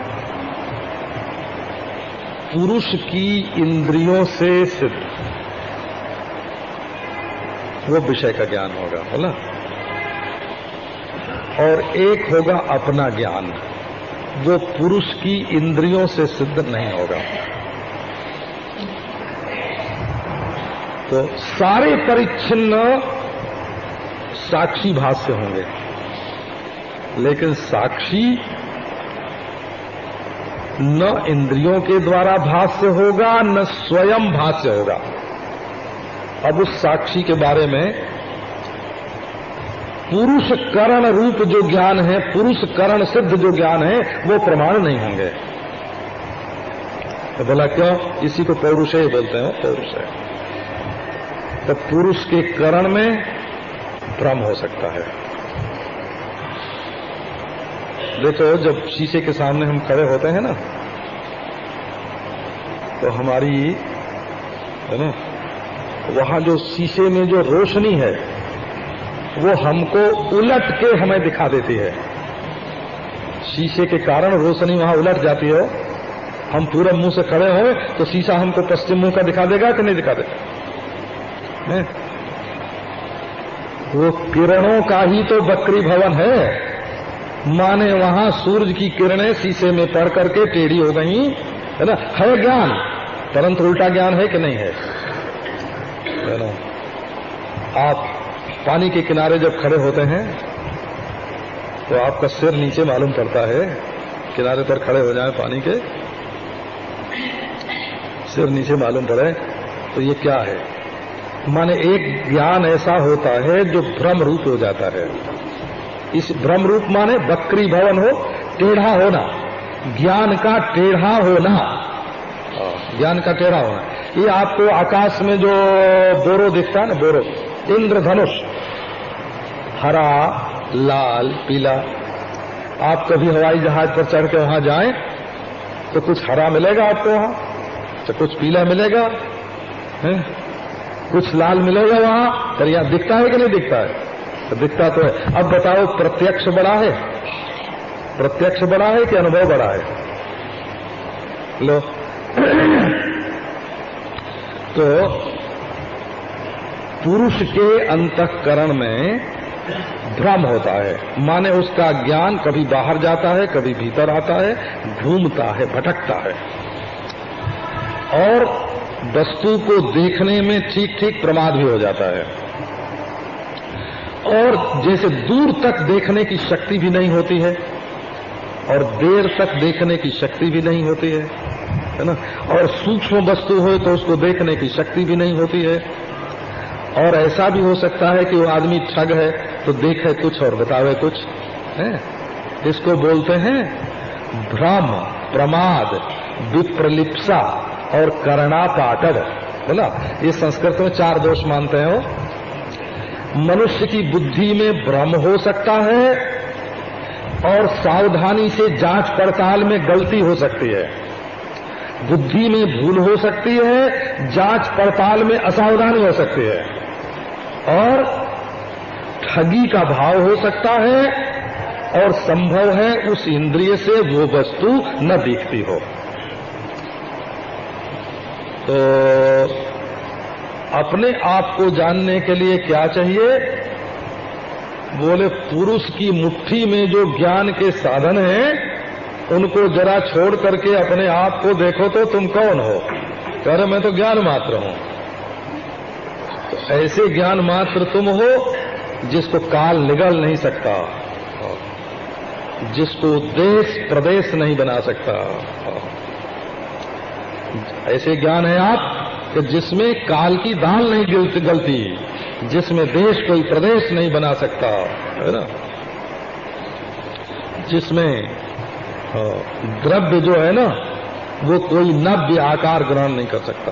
पुरुष की इंद्रियों से सिद्ध, वो विषय का ज्ञान होगा, है ना। और एक होगा अपना ज्ञान, वो पुरुष की इंद्रियों से सिद्ध नहीं होगा। तो सारे परिच्छिन्न साक्षी भाष्य होंगे, लेकिन साक्षी न इंद्रियों के द्वारा भाष्य होगा न स्वयं भाष्य होगा। अब उस साक्षी के बारे में पुरुष करण रूप जो ज्ञान है, पुरुष करण सिद्ध जो ज्ञान है, वो प्रमाण नहीं होंगे। तो बोला क्यों? इसी को पौरुषेय बोलते हैं, पौरुषेय। तो पुरुष के करण में भ्रम हो सकता है। देखो, जब शीशे के सामने हम खड़े होते हैं ना, तो हमारी, है ना, वहां जो शीशे में जो रोशनी है वो हमको उलट के हमें दिखा देती है। शीशे के कारण रोशनी वहां उलट जाती है। हम पूरब मुंह से खड़े हों तो शीशा हमको पश्चिम मुंह का दिखा देगा कि नहीं दिखा देगा? है? वो किरणों का ही तो बकरी भवन है। माने वहां सूरज की किरणें शीशे में पड़ करके टेढ़ी हो गई, है ना। है ज्ञान, परंतु उल्टा ज्ञान है कि नहीं है, है ना। आप पानी के किनारे जब खड़े होते हैं तो आपका सिर नीचे मालूम पड़ता है। किनारे पर खड़े हो जाए पानी के, सिर नीचे मालूम पड़े, तो ये क्या है? माने एक ज्ञान ऐसा होता है जो भ्रम रूप हो जाता है। इस भ्रम रूप माने बकरी भवन हो, टेढ़ा होना, ज्ञान का टेढ़ा होना, ज्ञान का टेढ़ा होना। ये आपको आकाश में जो बोरो दिखता है ना, बोरो, इंद्रधनुष, हरा, लाल, पीला। आप कभी हवाई जहाज पर चढ़ के वहां जाएं तो कुछ हरा मिलेगा आपको वहां, तो कुछ पीला मिलेगा, है? कुछ लाल मिलेगा वहां, पर यहां दिखता है कि नहीं दिखता है? तो दिखता तो है। अब बताओ, प्रत्यक्ष बड़ा है, प्रत्यक्ष बड़ा है कि अनुभव बड़ा है? लो तो पुरुष के अंतःकरण में भ्रम होता है, माने उसका ज्ञान कभी बाहर जाता है, कभी भीतर आता है, घूमता है, भटकता है, और वस्तु को देखने में ठीक ठीक प्रमाद भी हो जाता है। और जैसे दूर तक देखने की शक्ति भी नहीं होती है और देर तक देखने की शक्ति भी नहीं होती है, है ना, और सूक्ष्म वस्तु हो तो उसको देखने की शक्ति भी नहीं होती है, और ऐसा भी हो सकता है कि वो आदमी ठग है तो देखे कुछ और बतावे कुछ है। इसको बोलते हैं भ्रम, प्रमाद, विप्रलिप्सा और कर्णापाटव। बोला ये संस्कृत में चार दोष मानते हैं वो। मनुष्य की बुद्धि में भ्रम हो सकता है और सावधानी से जांच पड़ताल में गलती हो सकती है। बुद्धि में भूल हो सकती है, जांच पड़ताल में असावधानी हो सकती है, और ठगी का भाव हो सकता है, और संभव है उस इंद्रिय से वो वस्तु न दिखती हो। तो अपने आप को जानने के लिए क्या चाहिए? बोले पुरुष की मुट्ठी में जो ज्ञान के साधन हैं उनको जरा छोड़ करके अपने आप को देखो तो तुम कौन हो? कह रहे मैं तो ज्ञान मात्र हूं। तो ऐसे ज्ञान मात्र तुम हो जिसको काल निगल नहीं सकता, जिसको देश प्रदेश नहीं बना सकता। ऐसे ज्ञान है आप कि जिसमें काल की दाल नहीं गलती, जिसमें देश कोई प्रदेश नहीं बना सकता, है ना, जिसमें द्रव्य जो है ना वो कोई नव्य आकार ग्रहण नहीं कर सकता,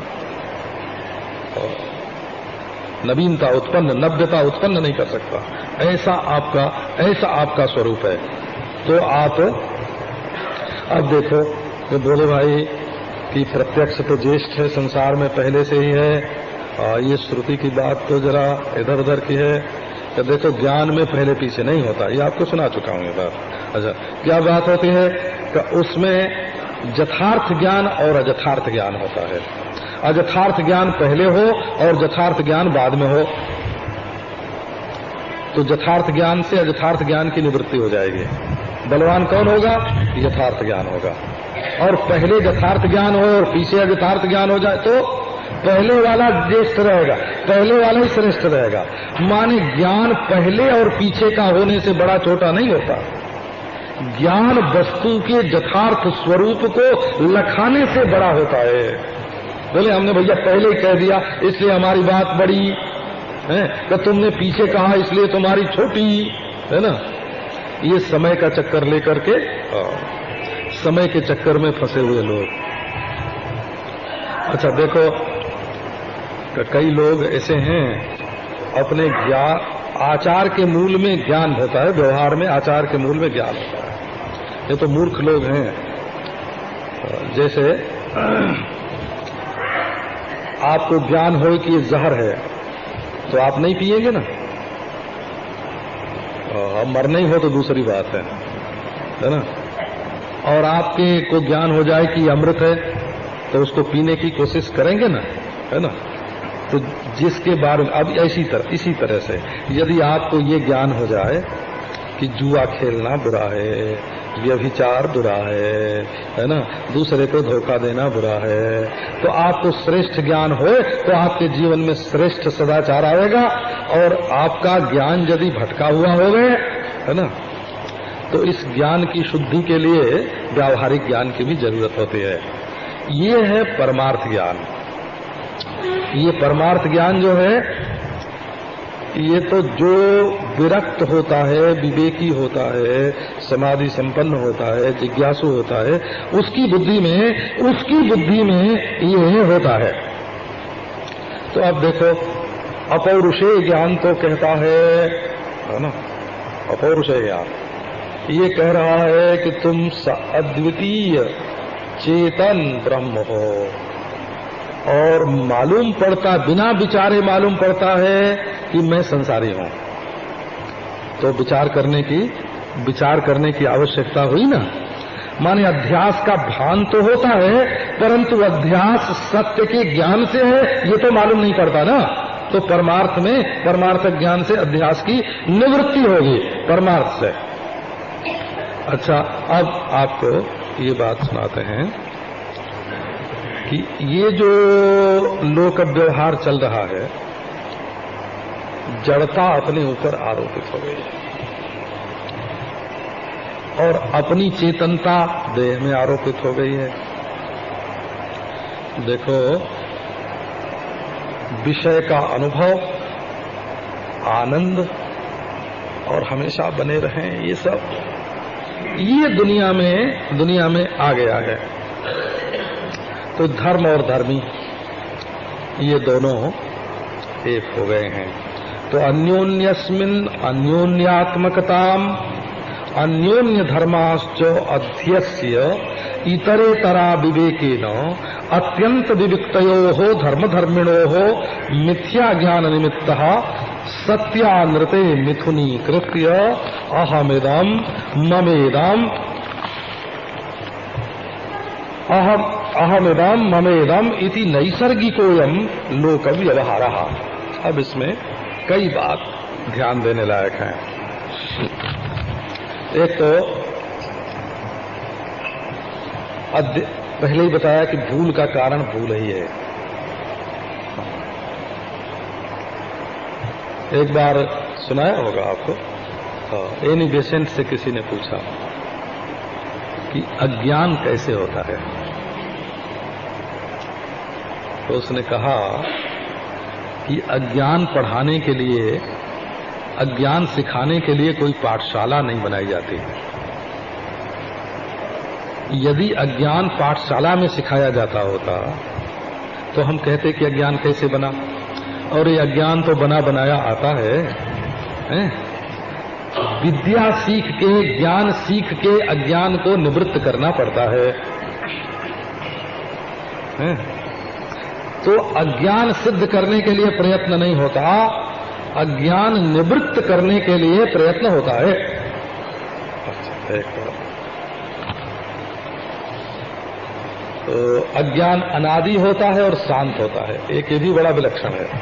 नवीनता उत्पन्न, नव्यता उत्पन्न नहीं कर सकता। ऐसा आपका ऐसा आपका स्वरूप है। तो आप अब देखो कि बोले भाई कि प्रत्यक्ष तो ज्येष्ठ है, संसार में पहले से ही है, आ, ये श्रुति की बात तो जरा इधर उधर की है कि देखो ज्ञान में पहले पीछे नहीं होता। ये आपको सुना चुका हूं ये बात। अच्छा, क्या बात होती है कि उसमें यथार्थ ज्ञान और अयथार्थ ज्ञान होता है। अयथार्थ ज्ञान पहले हो और यथार्थ ज्ञान बाद में हो, तो यथार्थ ज्ञान से अयथार्थ ज्ञान की निवृत्ति हो जाएगी। बलवान कौन होगा? यथार्थ ज्ञान होगा। और पहले यथार्थ ज्ञान हो और पीछे यथार्थ ज्ञान हो जाए तो पहले वाला ज्येष्ठ रहेगा, पहले वाला ही श्रेष्ठ रहेगा। माने ज्ञान पहले और पीछे का होने से बड़ा छोटा नहीं होता। ज्ञान वस्तु के यथार्थ स्वरूप को लखाने से बड़ा होता है। बोले हमने भैया पहले ही कह दिया इसलिए हमारी बात बड़ी है, कि तुमने पीछे कहा इसलिए तुम्हारी छोटी, है ना। ये समय का चक्कर लेकर के, समय के चक्कर में फंसे हुए लोग। अच्छा देखो, कई लोग ऐसे हैं अपने ज्ञान, आचार के मूल में ज्ञान होता है, व्यवहार में आचार के मूल में ज्ञान होता है। ये तो मूर्ख लोग हैं। जैसे आपको ज्ञान हो कि ये जहर है तो आप नहीं पिएंगे ना, अब मरना ही हो तो दूसरी बात है, है ना। और आपके को ज्ञान हो जाए कि अमृत है तो उसको पीने की कोशिश करेंगे ना, है ना। तो जिसके बारे में अब ऐसी तरह इसी तरह से यदि आपको ये ज्ञान हो जाए कि जुआ खेलना बुरा है, व्यभिचार बुरा है, है ना, दूसरे को धोखा देना बुरा है, तो आपको श्रेष्ठ ज्ञान हो तो आपके जीवन में श्रेष्ठ सदाचार आएगा। और आपका ज्ञान यदि भटका हुआ हो गए, है ना, तो इस ज्ञान की शुद्धि के लिए व्यावहारिक ज्ञान की भी जरूरत होती है। ये है परमार्थ ज्ञान। ये परमार्थ ज्ञान जो है ये तो जो विरक्त होता है, विवेकी होता है, समाधि संपन्न होता है, जिज्ञासु होता है, उसकी बुद्धि में उसकी बुद्धि में ये होता है। तो अब देखो अपौरुषेय ज्ञान तो कहता है, है ना, अपौरुषेय ज्ञान ये कह रहा है कि तुम अद्वितीय चेतन ब्रह्म हो, और मालूम पड़ता, बिना विचारे मालूम पड़ता है कि मैं संसारी हूं। तो विचार करने की विचार करने की आवश्यकता हुई ना। माने अध्यास का भान तो होता है, परंतु अध्यास सत्य के ज्ञान से है ये तो मालूम नहीं पड़ता ना। तो परमार्थ में, परमार्थ ज्ञान से अध्यास की निवृत्ति होगी परमार्थ से। अच्छा, अब आपको ये बात सुनाते हैं कि ये जो लोक व्यवहार चल रहा है, जड़ता अपने ऊपर आरोपित हो गई है और अपनी चेतनता देह में आरोपित हो गई है। देखो, विषय का अनुभव, आनंद और हमेशा बने रहें, ये सब ये दुनिया में दुनिया में आ गया है। तो धर्म और धर्मी ये दोनों एक हो गए हैं। तो अन्योन्यस्मिन् अन्योन्यात्मकताम अन्योन्य धर्माश्च अध्यस्य इतरेतरा विवेकेन अत्यंत विविक्तयोः धर्मधर्मिणोः मिथ्या ज्ञान निमित्तः सत्यानृते मिथुनीकृत्य अहमिदं ममेदं अहम अहमिदं ममेदं इति नैसर्गिकोयम लोक व्यवहारः। अब इसमें कई बात ध्यान देने लायक हैं। एक तो पहले ही बताया कि भूल का कारण भूल ही है। एक बार सुनाया होगा आपको, एनी बेसेंट से किसी ने पूछा कि अज्ञान कैसे होता है, तो उसने कहा कि अज्ञान पढ़ाने के लिए, अज्ञान सिखाने के लिए कोई पाठशाला नहीं बनाई जाती। यदि अज्ञान पाठशाला में सिखाया जाता होता तो हम कहते कि अज्ञान कैसे बना, और ये अज्ञान तो बना बनाया आता है, हैं? विद्या सीख के, ज्ञान सीख के अज्ञान को निवृत्त करना पड़ता है, हैं? तो अज्ञान सिद्ध करने के लिए प्रयत्न नहीं होता, अज्ञान निवृत्त करने के लिए प्रयत्न होता है। तो अज्ञान अनादि होता है और शांत होता है, एक ये भी बड़ा विलक्षण है।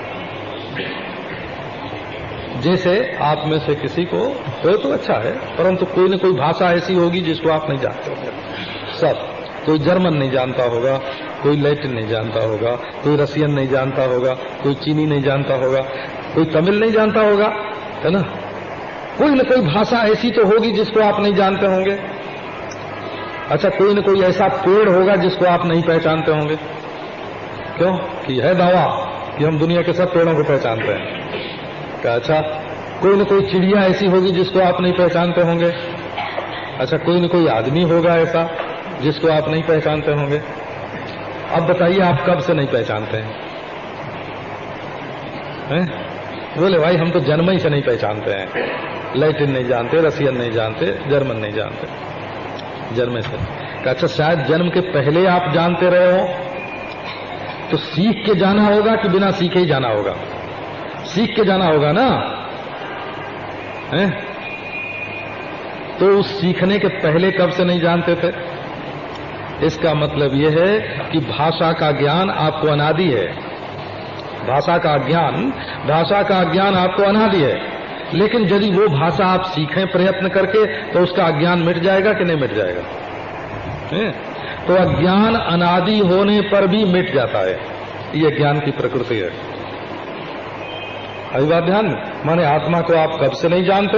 जैसे आप में से किसी को हो तो अच्छा है, परंतु कोई न कोई भाषा ऐसी होगी जिसको आप नहीं जानते होंगे। सब, कोई जर्मन नहीं जानता होगा, कोई लैटिन नहीं जानता होगा, कोई रसियन नहीं जानता होगा, कोई चीनी नहीं जानता होगा, कोई तमिल नहीं जानता होगा, है ना? कोई न कोई भाषा ऐसी तो होगी जिसको आप नहीं जानते होंगे। अच्छा, कोई न कोई ऐसा पेड़ होगा जिसको आप नहीं पहचानते होंगे। क्यों? कि है दावा कि हम दुनिया के सब पेड़ों को पहचानते हैं। क्या? अच्छा, कोई न कोई चिड़िया ऐसी होगी जिसको आप नहीं पहचानते होंगे। अच्छा, कोई न कोई आदमी होगा ऐसा जिसको आप नहीं पहचानते होंगे। अब बताइए, आप कब से नहीं पहचानते हैं? हैं? बोले भाई हम तो जन्म ही से नहीं पहचानते हैं, लैटिन नहीं जानते, रसियन नहीं जानते, जर्मन नहीं जानते, जन्म से। अच्छा, शायद जन्म के पहले आप जानते रहे हो, तो सीख के जाना होगा कि बिना सीखे ही जाना होगा? सीख के जाना होगा ना, हैं? तो उस सीखने के पहले कब से नहीं जानते थे? इसका मतलब यह है कि भाषा का ज्ञान आपको अनादि है। भाषा का ज्ञान भाषा का ज्ञान आपको अनादि है, लेकिन यदि वो भाषा आप सीखें प्रयत्न करके तो उसका अज्ञान मिट जाएगा कि नहीं मिट जाएगा? है? तो अज्ञान अनादि होने पर भी मिट जाता है, ये ज्ञान की प्रकृति है। अभी बात ध्यान में, माने आत्मा को आप कब से नहीं जानते,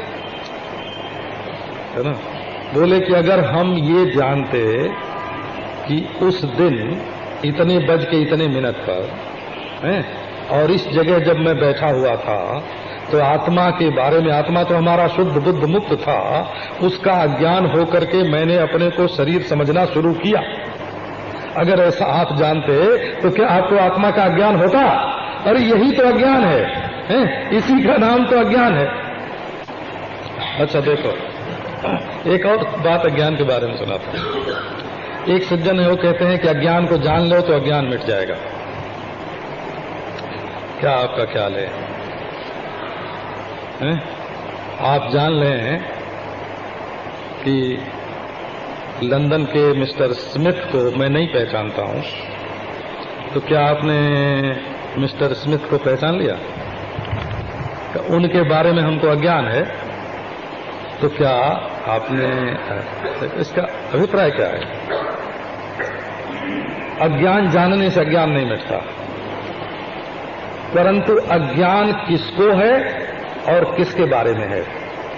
है ना? बोले कि अगर हम ये जानते कि उस दिन इतने बज के इतने मिनट पर है और इस जगह जब मैं बैठा हुआ था तो आत्मा के बारे में, आत्मा तो हमारा शुद्ध बुद्ध मुक्त था, उसका अज्ञान होकर के मैंने अपने को शरीर समझना शुरू किया। अगर ऐसा आप जानते तो क्या आपको आत्मा का अज्ञान होता? अरे यही तो अज्ञान है, है? इसी का नाम तो अज्ञान है। अच्छा देखो, एक और बात अज्ञान के बारे में सुनाता हूं। एक सज्जन है, वो कहते हैं कि अज्ञान को जान लो तो अज्ञान मिट जाएगा। क्या आपका ख्याल है? हैं? आप जान लें कि लंदन के मिस्टर स्मिथ को मैं नहीं पहचानता हूं, तो क्या आपने मिस्टर स्मिथ को पहचान लिया? उनके बारे में हमको अज्ञान है, तो क्या आपने, इसका अभिप्राय क्या है? अज्ञान जानने से अज्ञान नहीं मिटता, परंतु अज्ञान किसको है और किसके बारे में है।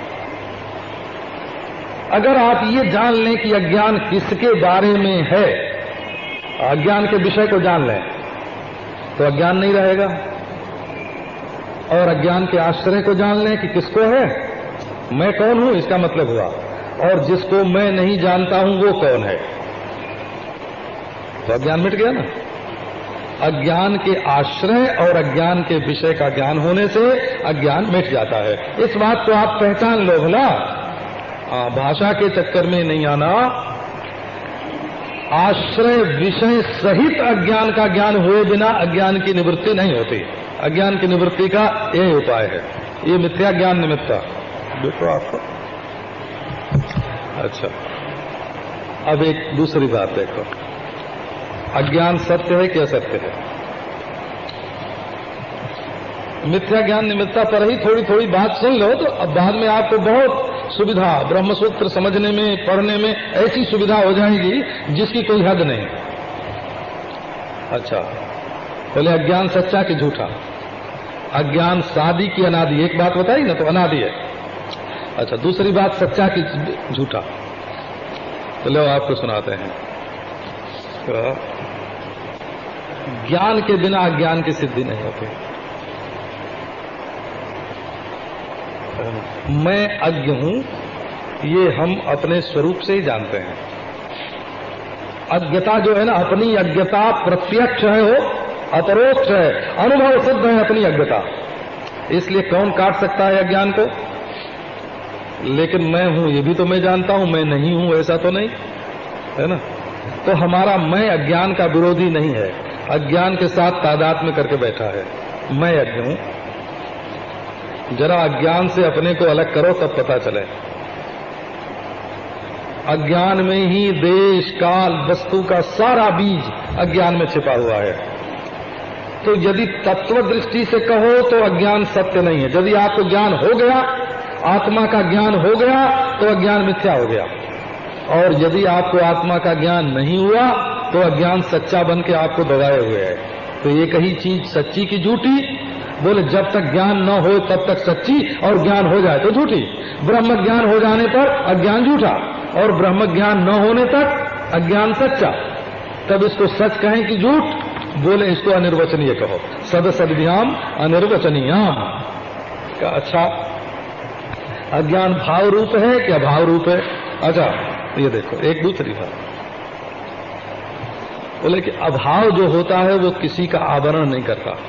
अगर आप ये जान लें कि अज्ञान किसके बारे में है, अज्ञान के विषय को जान लें, तो अज्ञान नहीं रहेगा। और अज्ञान के आश्रय को जान लें कि किसको है, मैं कौन हूं, इसका मतलब हुआ। और जिसको मैं नहीं जानता हूं वो कौन है, तो अज्ञान मिट गया ना। अज्ञान के आश्रय और अज्ञान के विषय का ज्ञान होने से अज्ञान मिट जाता है। इस बात को आप पहचान लो भला, भाषा के चक्कर में नहीं आना। आश्रय विषय सहित अज्ञान का ज्ञान हुए बिना अज्ञान की निवृत्ति नहीं होती। अज्ञान की निवृत्ति का यही उपाय है, ये मिथ्या ज्ञान निमित्ता। देखो आपको अच्छा, अब एक दूसरी बात देखो, अज्ञान सत्य है कि असत्य है। मिथ्या ज्ञान निमित्ता पर ही थोड़ी थोड़ी बात सुन लो तो अब बाद में आपको बहुत सुविधा, ब्रह्मसूत्र समझने में, पढ़ने में ऐसी सुविधा हो जाएगी जिसकी कोई हद नहीं। अच्छा, बोले अज्ञान सच्चा कि झूठा। अज्ञान सादी की अनादि, एक बात बताई ना तो अनादि है। अच्छा, दूसरी बात सच्चा कि झूठा। तो लो आपको सुनाते हैं। तो ज्ञान के बिना अज्ञान की सिद्धि नहीं होती। मैं अज्ञ हूं ये हम अपने स्वरूप से ही जानते हैं। अज्ञता जो है ना, अपनी अज्ञता प्रत्यक्ष है, हो अपरोक्ष है, अनुभव सिद्ध है अपनी अज्ञता। इसलिए कौन काट सकता है अज्ञान को। लेकिन मैं हूं ये भी तो मैं जानता हूं, मैं नहीं हूं ऐसा तो नहीं है ना। तो हमारा मैं अज्ञान का विरोधी नहीं है, अज्ञान के साथ तादात्म्य करके बैठा है। मैं अज्ञ हूं, जरा अज्ञान से अपने को अलग करो तब पता चले। अज्ञान में ही देश काल वस्तु का सारा बीज अज्ञान में छिपा हुआ है। तो यदि तत्व दृष्टि से कहो तो अज्ञान सत्य नहीं है। यदि आपको ज्ञान हो गया, आत्मा का ज्ञान हो गया, तो अज्ञान मिथ्या हो गया। और यदि आपको आत्मा का ज्ञान नहीं हुआ तो अज्ञान सच्चा बन के आपको दबाए हुए है। तो एक ही चीज सच्ची की झूठी। बोले जब तक ज्ञान न हो तब तक सच्ची, और ज्ञान हो जाए तो झूठी। ब्रह्म ज्ञान हो जाने पर अज्ञान झूठा, और ब्रह्म ज्ञान न होने तक अज्ञान सच्चा। तब इसको सच कहें कि झूठ, बोले इसको अनिर्वचनीय कहो। सद सद्भ्याम अनिर्वचनीयाम का। अच्छा, अज्ञान भाव रूप है कि अभाव रूप है। अच्छा, ये देखो एक दूसरी बात, बोले कि अभाव जो होता है वो किसी का आवरण नहीं करता।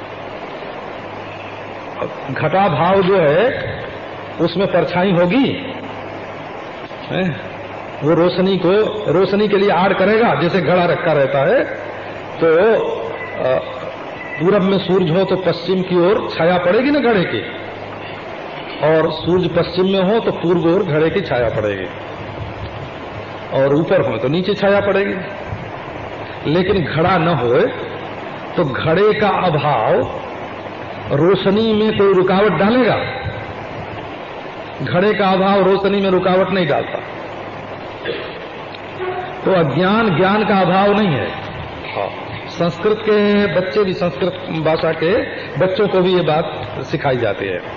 घटा भाव जो है उसमें परछाई होगी, है? वो रोशनी को रोशनी के लिए आड़ करेगा। जैसे घड़ा रखा रहता है तो पूरब में सूरज हो तो पश्चिम की ओर छाया पड़ेगी ना घड़े की, और सूरज पश्चिम में हो तो पूर्व ओर घड़े की छाया पड़ेगी, और ऊपर हो तो नीचे छाया पड़ेगी। लेकिन घड़ा न हो तो घड़े का अभाव रोशनी में कोई रुकावट डालेगा। घड़े का अभाव रोशनी में रुकावट नहीं डालता। तो अज्ञान ज्ञान का अभाव नहीं है। हाँ, संस्कृत के बच्चे भी, संस्कृत भाषा के बच्चों को भी ये बात सिखाई जाती है।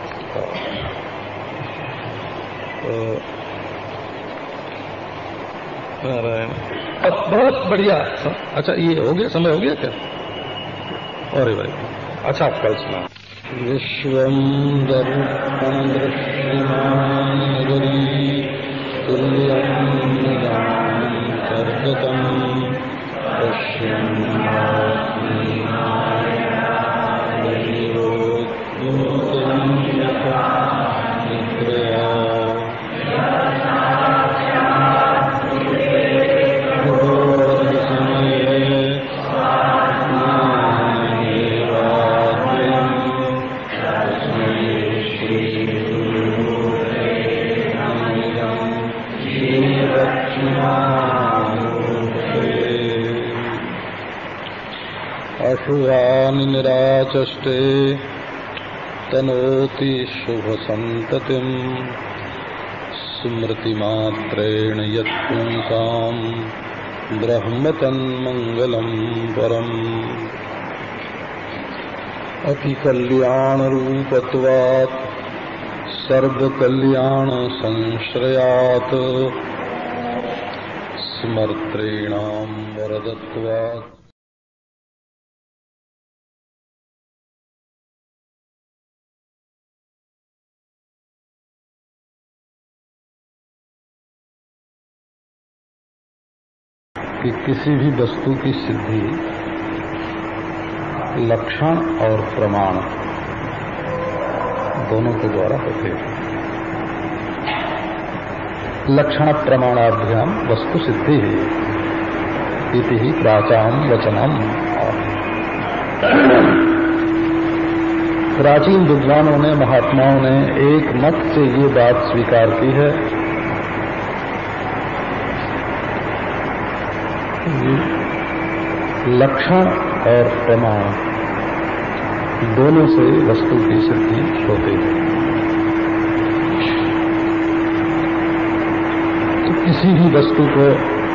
तो बहुत बढ़िया। अच्छा, ये हो गया, समय हो गया क्या? अरे भाई, अच्छा आप कल सुना। विश्वम दर्पण दृश्यमान नगरी तुल्यम सर्वतम अशुभानि निराचष्टे तनोति शुभ संततिम स्मृतिमात्रेण यत्पुंसाम ब्रह्म तन्मंगलम परम। अति कल्याण रूपत्वात् सर्व कल्याण संश्रयात् स्मर्त्रेणां वरदत्वात्। कि किसी भी वस्तु की सिद्धि लक्षण और प्रमाण दोनों के द्वारा होते हैं। लक्षण प्रमाणाभ्याम वस्तु सिद्धि है इति ही प्राचाम वचनम। प्राचीन विद्वानों ने, महात्माओं ने एक मत से ये बात स्वीकार की है लक्षण और प्रमाण दोनों से वस्तु की सिद्धि होती है। तो किसी भी वस्तु को,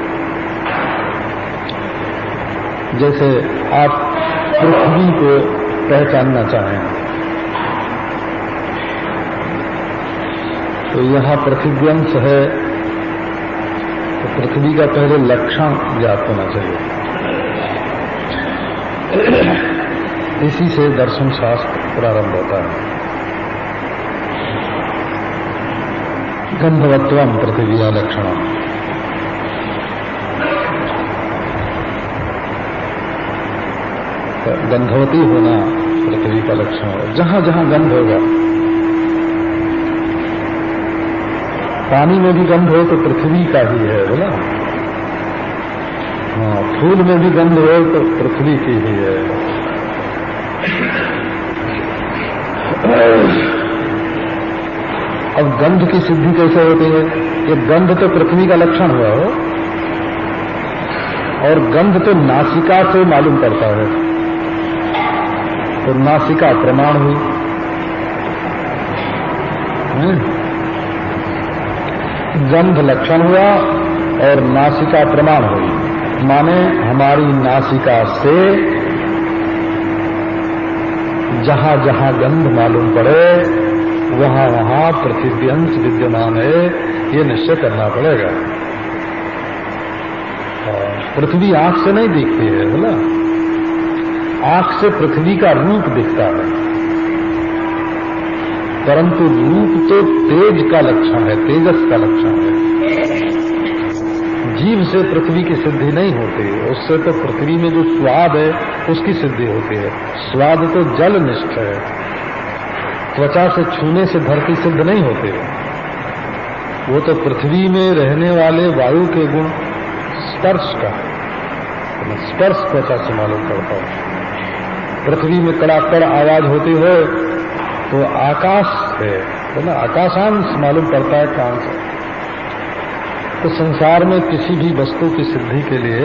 जैसे आप पृथ्वी को पहचानना चाहें तो यहां पृथ्व्यंश है, तो पृथ्वी का पहले लक्षण ज्ञात होना चाहिए। इसी से दर्शन शास्त्र प्रारंभ होता है। गंधवत्वम पृथ्वी लक्षणम। गंधवती होना पृथ्वी का लक्षण है। जहां जहां गंध होगा, पानी में भी गंध हो तो पृथ्वी का ही है, बोला। हाँ, फूल में भी गंध हो तो पृथ्वी की ही है। अब गंध की सिद्धि कैसे होती है? ये गंध तो पृथ्वी का लक्षण हुआ हो, और गंध तो नासिका से मालूम पड़ता है, तो नासिका प्रमाण हुई। गंध लक्षण हुआ और नासिका प्रमाण हुई, माने हमारी नासिका से जहां जहां गंध मालूम पड़े वहां वहां पृथ्व्यंश विद्यमान है, ये निश्चय करना पड़ेगा। पृथ्वी आंख से नहीं दिखती है, बोला। आंख से पृथ्वी का रूप दिखता है, परंतु रूप तो तेज का लक्षण है, तेजस का लक्षण है। जीव से पृथ्वी की सिद्धि नहीं होती, उससे तो पृथ्वी में जो स्वाद है उसकी सिद्धि होती है। स्वाद तो जल निष्ठ है, त्वचा से छूने से धरती सिद्ध नहीं होती। वो तो पृथ्वी में रहने वाले वायु के गुण, स्पर्श का, स्पर्श त्वचा से मालूम पड़ता है। पृथ्वी में कड़ाकड़ आवाज होती हो तो आकाश है, है ना, आकाशांश मालूम पड़ता है कान से। तो संसार में किसी भी वस्तु की सिद्धि के लिए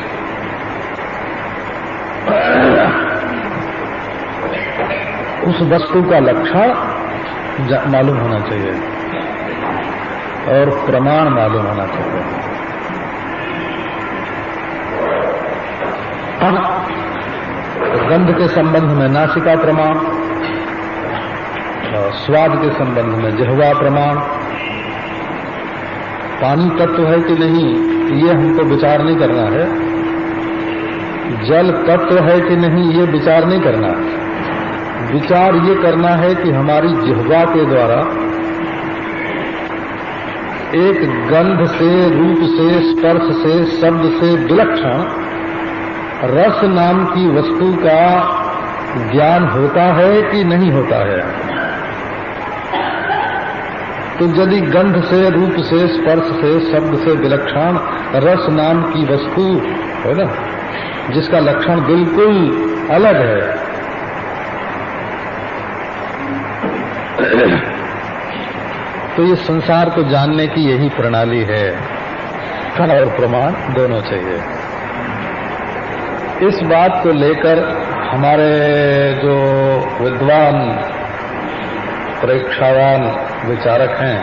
उस वस्तु का लक्षण मालूम होना चाहिए और प्रमाण मालूम होना चाहिए। गंध के संबंध में नासिका प्रमाण, स्वाद के संबंध में जिह्वा प्रमाण, पानी तत्व है कि नहीं ये हमको विचार नहीं करना है, जल तत्व है कि नहीं ये विचार नहीं करना है। विचार ये करना है कि हमारी जिह्वा के द्वारा एक गंध से, रूप से, स्पर्श से, शब्द से विलक्षण रस नाम की वस्तु का ज्ञान होता है कि नहीं होता है। तो यदि गंध से, रूप से, स्पर्श से, शब्द से विलक्षण रस नाम की वस्तु है ना, जिसका लक्षण बिल्कुल अलग है, तो ये संसार को जानने की यही प्रणाली है। लक्षण और प्रमाण दोनों चाहिए। इस बात को लेकर हमारे जो विद्वान परीक्षावान विचारक हैं,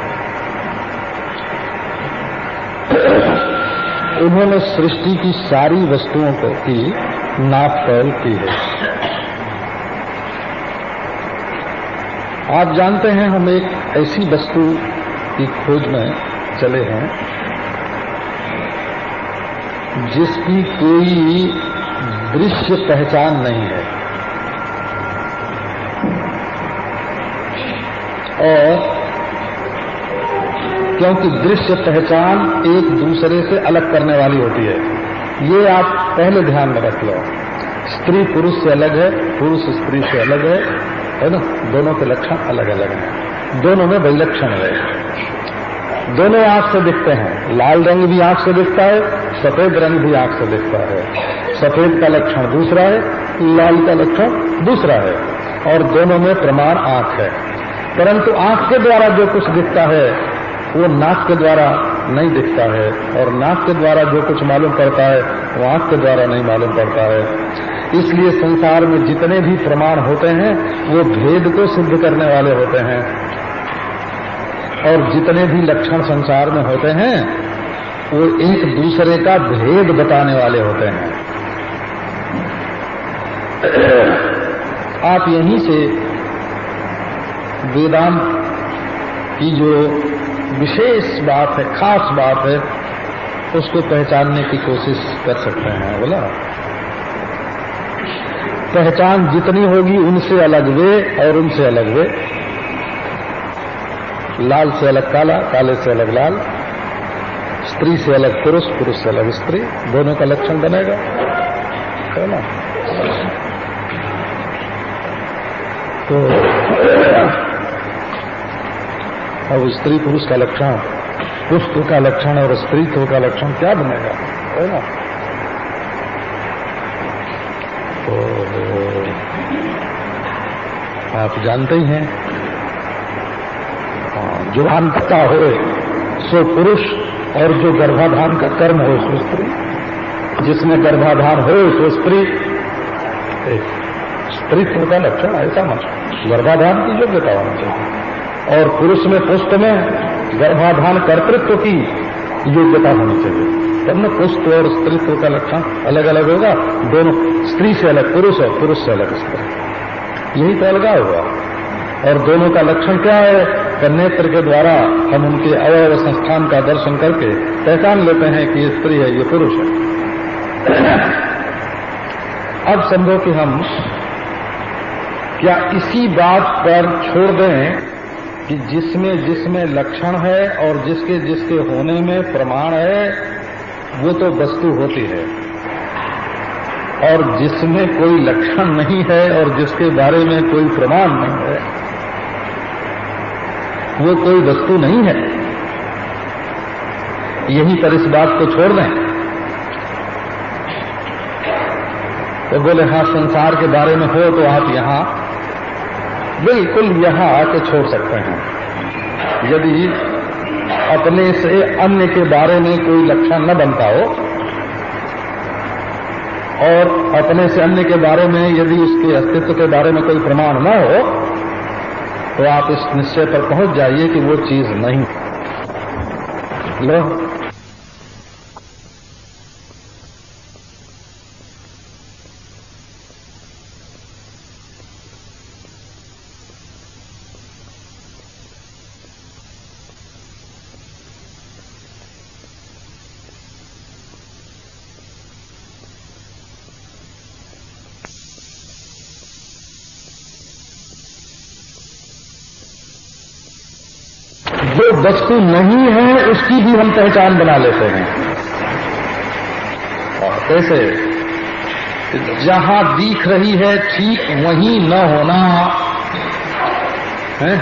उन्होंने सृष्टि की सारी वस्तुओं को की नाप तौल की है। आप जानते हैं हम एक ऐसी वस्तु की खोज में चले हैं जिसकी कोई दृश्य पहचान नहीं है और क्योंकि दृश्य पहचान एक दूसरे से अलग करने वाली होती है। ये आप पहले ध्यान में रख लो। स्त्री पुरुष से अलग है, पुरुष स्त्री से अलग है, है ना? दोनों के लक्षण अलग अलग हैं, दोनों में वैलक्षण है। दोनों आंख से दिखते हैं, लाल रंग भी आंख से दिखता है, सफेद रंग भी आंख से दिखता है। सफेद का लक्षण दूसरा है, लाल का लक्षण दूसरा है, और दोनों में प्रमाण आंख है। परंतु आंख के द्वारा जो कुछ दिखता है वो नाक के द्वारा नहीं दिखता है, और नाक के द्वारा जो कुछ मालूम पड़ता है वो आंख के द्वारा नहीं मालूम पड़ता है। इसलिए संसार में जितने भी प्रमाण होते हैं वो भेद को सिद्ध करने वाले होते हैं, और जितने भी लक्षण संसार में होते हैं वो एक दूसरे का भेद बताने वाले होते हैं। आप यहीं से वेदांत की जो विशेष बात है, खास बात है, उसको पहचानने की कोशिश कर सकते हैं। बोला पहचान जितनी होगी उनसे अलग वे और उनसे अलग वे, लाल से अलग काला, काले से अलग लाल, स्त्री से अलग पुरुष, पुरुष से अलग स्त्री, दोनों का लक्षण बनेगा, है ना? तो अब स्त्री पुरुष का लक्षण, पुरुष का लक्षण और स्त्रीत्व का लक्षण क्या बनेगा, है ना? तो आप जानते ही हैं, जो अंतता हो सो पुरुष, और जो गर्भाधान का कर्म हो सो स्त्री। जिसमें गर्भाधान हो सो स्त्री, स्त्रीत्व का लक्षण ऐसा मत, गर्भाधान की योग्यता होनी चाहिए, और पुरुष में पुष्ट में गर्भाधान कर्तृत्व की योग्यता होनी चाहिए, तब न पुष्ट और स्त्रीत्व का लक्षण अलग अलग होगा। दोनों, स्त्री से अलग पुरुष और पुरुष से अलग स्त्री, यही तो अलगाव होगा। और दोनों का लक्षण क्या है? नेत्र के द्वारा हम उनके अवयव संस्थान का दर्शन करके पहचान लेते हैं कि ये स्त्री है, ये पुरुष है। अब समझो कि हम क्या इसी बात पर छोड़ दें कि जिसमें जिसमें लक्षण है और जिसके जिसके होने में प्रमाण है वो तो वस्तु होती है, और जिसमें कोई लक्षण नहीं है और जिसके बारे में कोई प्रमाण नहीं है वो कोई वस्तु नहीं है। यही पर इस बात को छोड़ दें। तो बोले हाँ, संसार के बारे में हो तो आप यहां बिल्कुल यहां आके छोड़ सकते हैं। यदि अपने से अन्य के बारे में कोई लक्षण न बनता हो और अपने से अन्य के बारे में यदि उसके अस्तित्व के बारे में कोई प्रमाण न हो तो आप इस निश्चय पर पहुंच जाइए कि वो चीज नहीं। लो जो वस्तु नहीं है उसकी भी हम पहचान बना लेते हैं। कैसे? जहां दिख रही है ठीक वहीं न होना है,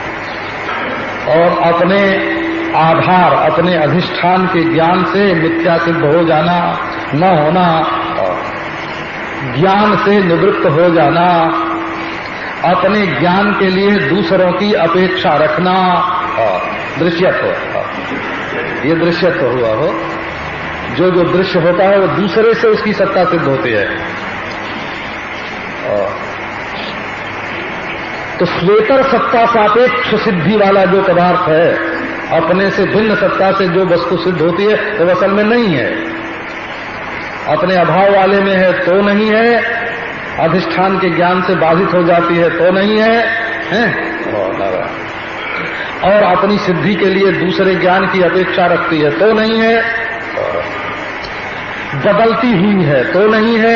और अपने आधार, अपने अधिष्ठान के ज्ञान से मिथ्या सिद्ध हो जाना, न होना, ज्ञान से निवृत्त हो जाना, अपने ज्ञान के लिए दूसरों की अपेक्षा रखना, दृश्यत्व। ये दृश्यत्व हुआ हो। जो जो दृश्य होता है वो दूसरे से उसकी सत्ता सिद्ध होती है। तो श्वेतर सत्ता सापेक्ष सिद्धि वाला जो पदार्थ है, अपने से भिन्न सत्ता से जो वस्तु सिद्ध होती है वो तो असल में नहीं है। अपने अभाव वाले में है तो नहीं है, अधिष्ठान के ज्ञान से बाधित हो जाती है तो नहीं है, है? और अपनी सिद्धि के लिए दूसरे ज्ञान की अपेक्षा रखती है तो नहीं है, बदलती हुई है तो नहीं है,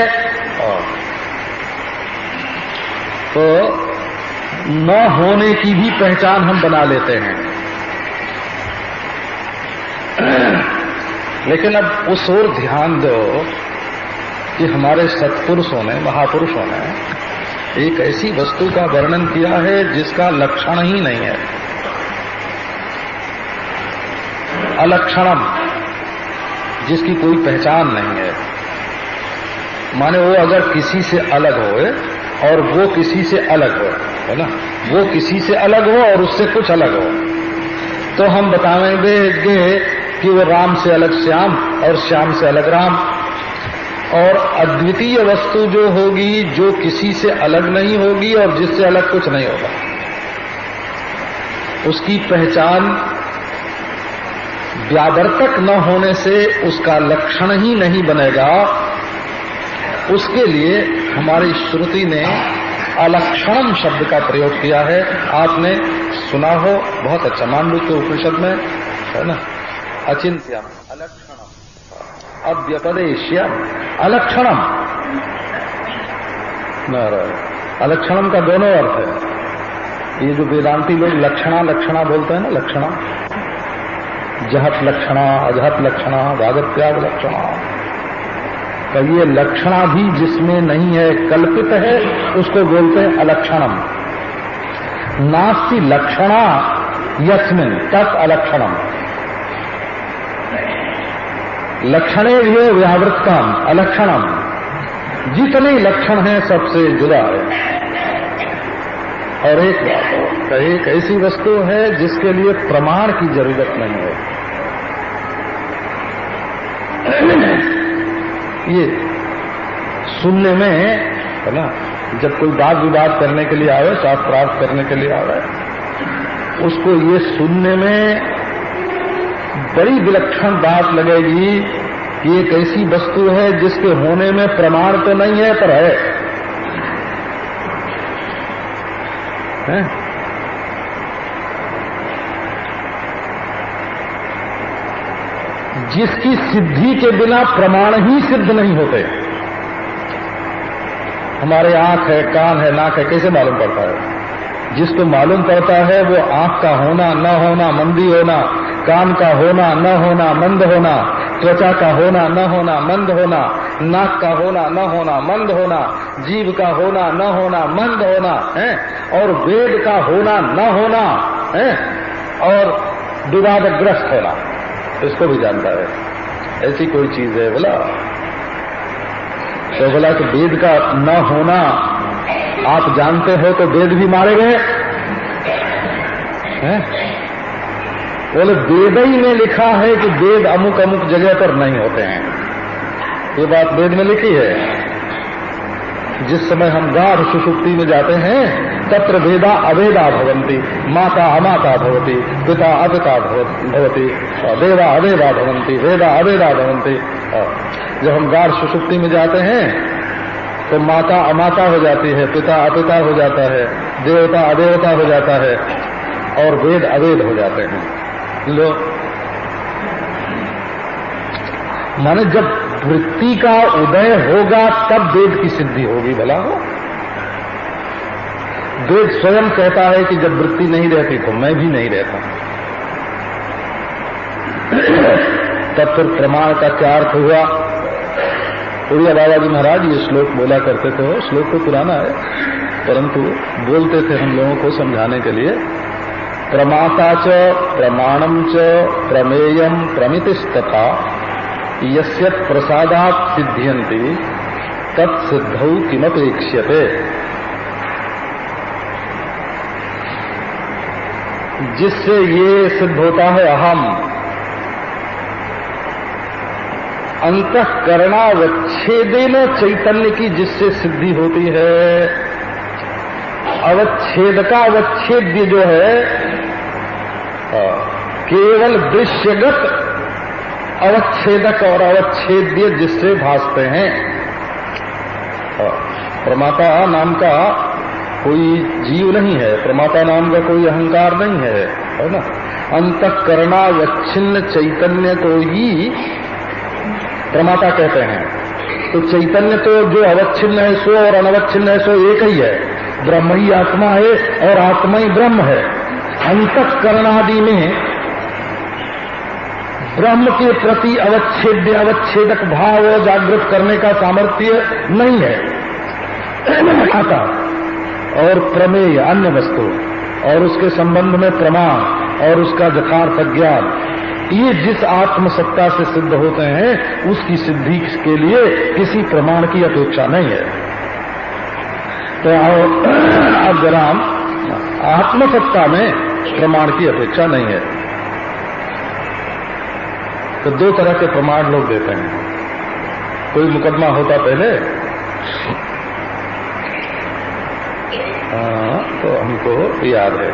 तो न होने की भी पहचान हम बना लेते हैं। लेकिन अब उस ओर ध्यान दो कि हमारे सत्पुरुषों ने, महापुरुषों ने एक ऐसी वस्तु का वर्णन किया है जिसका लक्षण ही नहीं है, अलक्षणम, जिसकी कोई पहचान नहीं है। माने वो अगर किसी से अलग हो और वो किसी से अलग हो, है ना, वो किसी से अलग हो और उससे कुछ अलग हो, तो हम बताएंगे कि वो राम से अलग श्याम और श्याम से अलग राम। और अद्वितीय वस्तु जो होगी, जो किसी से अलग नहीं होगी और जिससे अलग कुछ नहीं होगा, उसकी पहचान व्यावर्तक न होने से उसका लक्षण ही नहीं बनेगा। उसके लिए हमारी श्रुति ने अलक्षणम शब्द का प्रयोग किया है। आपने सुना हो, बहुत अच्छा, मांडुक्य उपनिषद में है ना, अचिंत्यम अलक्षणम अव्यपदेश्यम अलक्षणम। अलक्षणम का दोनों अर्थ है। ये जो वेदांती लोग लक्षणा लक्षणा बोलते हैं ना, लक्षणा, जहत लक्षणा, अजहत लक्षणा, वागत्याग लक्षणा, तो ये लक्षणा भी जिसमें नहीं है, कल्पित है, उसको बोलते हैं अलक्षणम। नास्ति लक्षणा यस्मिन् तत् अलक्षणम। लक्षणे भी व्यावृत्तम अलक्षणम। जितने लक्षण हैं सबसे जुदा है। और एक बात, एक ऐसी वस्तु है जिसके लिए प्रमाण की जरूरत नहीं है। ये सुनने में है ना, जब कोई वाद विवाद करने के लिए आवे, शास्त्रार्थ करने के लिए आवे, उसको ये सुनने में बड़ी विलक्षण बात लगेगी कि एक ऐसी वस्तु है जिसके होने में प्रमाण तो नहीं है पर है, है? जिसकी सिद्धि के बिना प्रमाण ही सिद्ध नहीं होते। हमारे आंख है, कान है, नाक है, कैसे मालूम पड़ता है? जिसको मालूम पड़ता है वो आंख का होना न होना, मंदी होना, कान का होना न होना, मंद होना, त्वचा का होना न होना, मंद होना, नाक का होना न होना, मंद होना, जीभ का होना न होना, मंद होना है, और वेद का होना न होना है, और विवादग्रस्त होना, इसको भी जानता है। ऐसी कोई चीज है बोला, तो बोला कि वेद का न होना आप जानते हो तो वेद भी मारे गए हैं। बोले वेद ही में लिखा है कि वेद अमुक अमुक जगह पर नहीं होते हैं, ये बात वेद में लिखी है। जिस समय हम गाढ़ सुषुप्ति में जाते हैं, तत्र वेदा अवेदा भवन्ति, माता अमाता भवति, पिता अपिता भवति, देवा अदेवा भवन्ति, वेदा अवेदा भवन्ति। जब हम गाढ़ सुषुप्ति में जाते हैं तो माता अमाता हो जाती है, पिता अपिता हो जाता है, देवता अदेवता हो जाता है, और वेद अवेद हो जाते हैं। लो, माने जब वृत्ति का उदय होगा तब वेद की सिद्धि होगी। भला हो, वेद स्वयं कहता है कि जब वृत्ति नहीं रहती तो मैं भी नहीं रहता। तब फिर प्रमाण का क्या अर्थ हुआ? उड़िया बाबा जी महाराज ये श्लोक बोला करते थे, श्लोक तो पुराना है परंतु बोलते थे हम लोगों को समझाने के लिए। प्रमाता च प्रमाणम च प्रमेयम प्रमितिस्तथा यस्य प्रसादात् सिद्ध्यन्ति तत्सिद्धौ किमपेक्ष्यते। जिससे ये सिद्ध होता है अहम, अंतःकरणावच्छेदेन चैतन्य की जिससे सिद्धि होती है। अवच्छेद का अवच्छेद्य जो है केवल दृश्यगत अवच्छेदक और अवच्छेद्य जिससे भासते हैं। प्रमाता नाम का कोई जीव नहीं है, प्रमाता नाम का कोई अहंकार नहीं है, है ना। अंतःकरणावच्छिन्न चैतन्य को ही प्रमाता कहते हैं। तो चैतन्य तो जो अवच्छिन्न है सो और अनवच्छिन्न है सो एक ही है। ब्रह्म ही आत्मा है और आत्मा ही ब्रह्म है। अंतःकरणादि में ब्रह्म के प्रति अवच्छेद्य अवच्छेदक भाव जागृत करने का सामर्थ्य नहीं है आता। और प्रमेय अन्य वस्तु और उसके संबंध में प्रमाण और उसका यथार्थ ज्ञान, ये जिस आत्मसत्ता से सिद्ध होते हैं उसकी सिद्धि के लिए किसी प्रमाण की अपेक्षा नहीं है। तो अब जरा आत्मसत्ता में प्रमाण की अपेक्षा नहीं है। तो दो तरह के प्रमाण लोग देते हैं। कोई मुकदमा होता पहले आ, तो हमको याद है,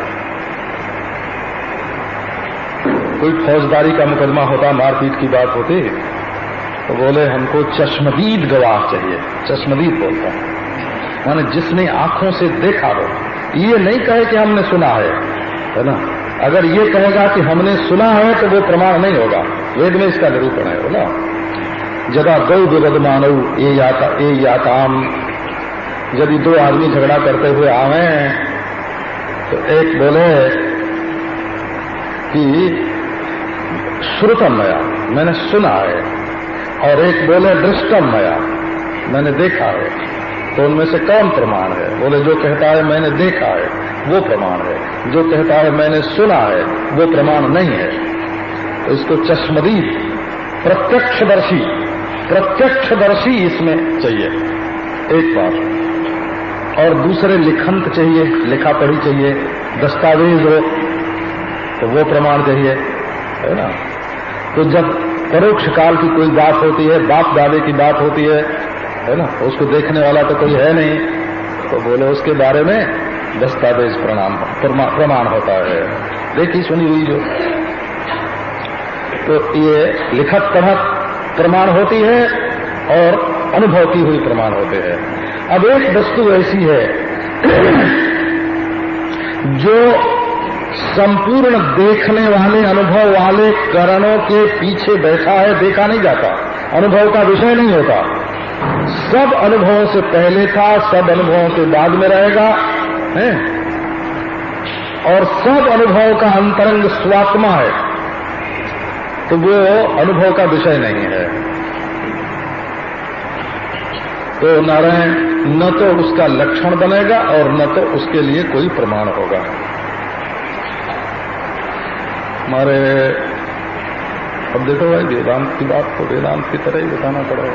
कोई फौजदारी का मुकदमा होता, मारपीट की बात होती, तो बोले हमको चश्मदीद गवाह चाहिए। चश्मदीद बोलता है माने जिसने आंखों से देखा हो, ये नहीं कहे कि हमने सुना है, है ना। अगर ये कहेगा कि हमने सुना है तो वो प्रमाण नहीं होगा। वेद में इसका निरूपण है, बोला जदा गौ विवद मानव ये याता ये याताम। यदि दो आदमी झगड़ा करते हुए आवे तो एक बोले कि श्रुतम मया, मैंने सुना है, और एक बोले दृष्टम मया, मैंने देखा है। तो उनमें से कौन प्रमाण है? बोले जो कहता है मैंने देखा है वो प्रमाण है, जो कहता है मैंने सुना है वो प्रमाण नहीं है। तो इसको चश्मदीद प्रत्यक्षदर्शी प्रत्यक्षदर्शी इसमें चाहिए एक बात। और दूसरे लिखंत चाहिए, लिखा पढ़ी चाहिए, दस्तावेज हो तो वो प्रमाण चाहिए, है ना। तो जब परोक्ष काल की कोई बात होती है, बाप दादे की बात होती है, है ना, उसको देखने वाला तो कोई है नहीं, तो बोले उसके बारे में दस्तावेज प्रमाण प्रमाण होता है, देखी सुनी हुई जो। तो ये लिखत पढ़त प्रमाण होती है और अनुभव की हुई प्रमाण होते हैं। अब एक वस्तु ऐसी है जो संपूर्ण देखने वाले अनुभव वाले कारणों के पीछे बैठा है, देखा नहीं जाता, अनुभव का विषय नहीं होता। सब अनुभवों से पहले था, सब अनुभवों के बाद में रहेगा, है, और सब अनुभव का अंतरंग स्वात्मा है, तो वो अनुभव का विषय नहीं है। तो नारायण न तो उसका लक्षण बनेगा और न तो उसके लिए कोई प्रमाण होगा। हमारे अब देखो भाई, वेदांत की बात तो वेदांत की तरह ही बताना पड़ेगा।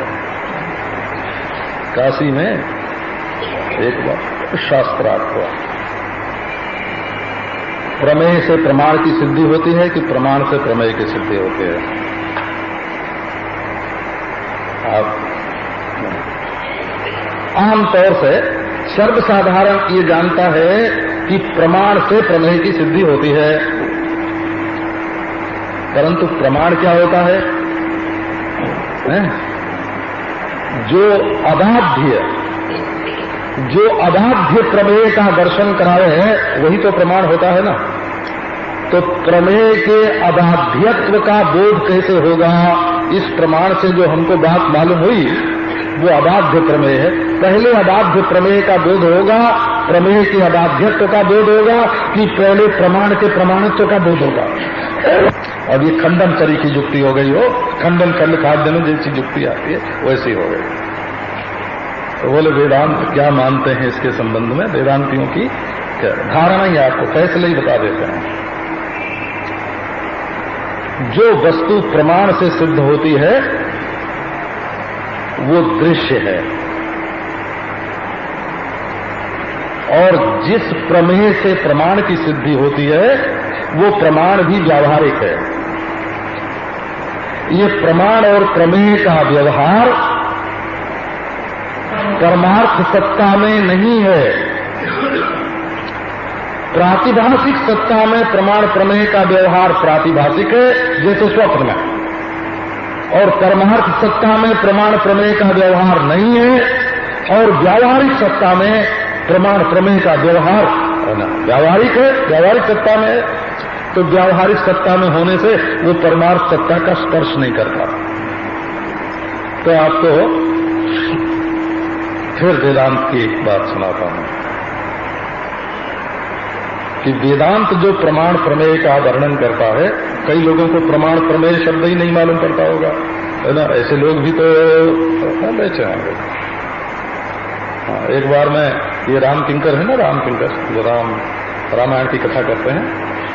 काशी में एक बार शास्त्रार्थ हुआ, प्रमेय से प्रमाण की सिद्धि होती है कि प्रमाण से प्रमेय की सिद्धि होती है? आप आमतौर से सर्वसाधारण ये जानता है कि प्रमाण से प्रमेय की सिद्धि होती है, परंतु प्रमाण क्या होता है, है? जो अबाध्य जो अबाध्य प्रमेय का दर्शन कराए है वही तो प्रमाण होता है ना। तो प्रमेय के अबाध्यत्व का बोध कैसे होगा? इस प्रमाण से जो हमको बात मालूम हुई वो अबाध्य प्रमेय है। पहले अबाध्य प्रमेय का बोध होगा, प्रमेय के अबाध्यत्व का बोध होगा, कि पहले प्रमाण के प्रमाणत्व का बोध होगा। अब ये खंडन चरी की युक्ति हो गई हो, खंडन खंड खाद्य में जैसी युक्ति आती है वैसी हो गई। तो बोले वेदांत क्या मानते हैं इसके संबंध में? वेदांतियों की क्या धारणा ही आपको फैसले ही बता देते हैं। जो वस्तु प्रमाण से सिद्ध होती है वो दृश्य है, और जिस प्रमेय से प्रमाण की सिद्धि होती है वो प्रमाण भी व्यावहारिक है। ये प्रमाण और प्रमेय का व्यवहार परमार्थ सत्ता में नहीं है। प्रातिभाषिक सत्ता में प्रमाण प्रमेय का व्यवहार प्रातिभाषिक है, जैसे स्वप्न में, और परमार्थ सत्ता में प्रमाण प्रमेय का व्यवहार नहीं है, और व्यावहारिक सत्ता में प्रमाण प्रमेय का व्यवहार है ना, व्यावहारिक है, व्यावहारिक सत्ता में है, तो व्यावहारिक सत्ता में होने से वो परमार्थ सत्ता का स्पर्श नहीं करता। तो आपको फिर वेदांत की एक बात सुनाता हूं कि वेदांत जो प्रमाण प्रमेय का वर्णन करता है, कई लोगों को प्रमाण प्रमेय शब्द ही नहीं मालूम पड़ता होगा, है ना, ऐसे लोग भी तो बैठे होंगे। हाँ, एक बार मैं, ये राम किंकर है ना, राम किंकर जो राम रामायण की कथा करते हैं,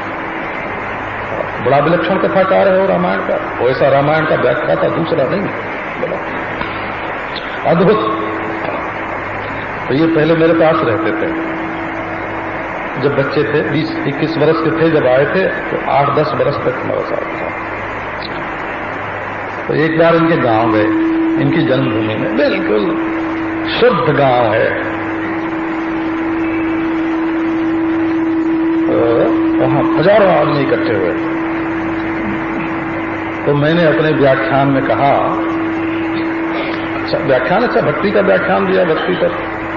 बड़ा विलक्षण कथाकार है वो रामायण का, वैसा रामायण का व्याख्याता दूसरा नहीं, बोला अद्भुत। तो ये पहले मेरे पास रहते थे, जब बच्चे थे, बीस इक्कीस वर्ष के थे जब आए थे, तो आठ दस वर्ष तक हमारे साथ था। तो एक बार इनके गांव गए, इनकी जन्मभूमि में, बिल्कुल शुद्ध गांव है, तो वहां हजारों आदमी इकट्ठे हुए। तो मैंने अपने व्याख्यान में कहा, अच्छा व्याख्यान, अच्छा भक्ति का व्याख्यान दिया, भक्ति पर,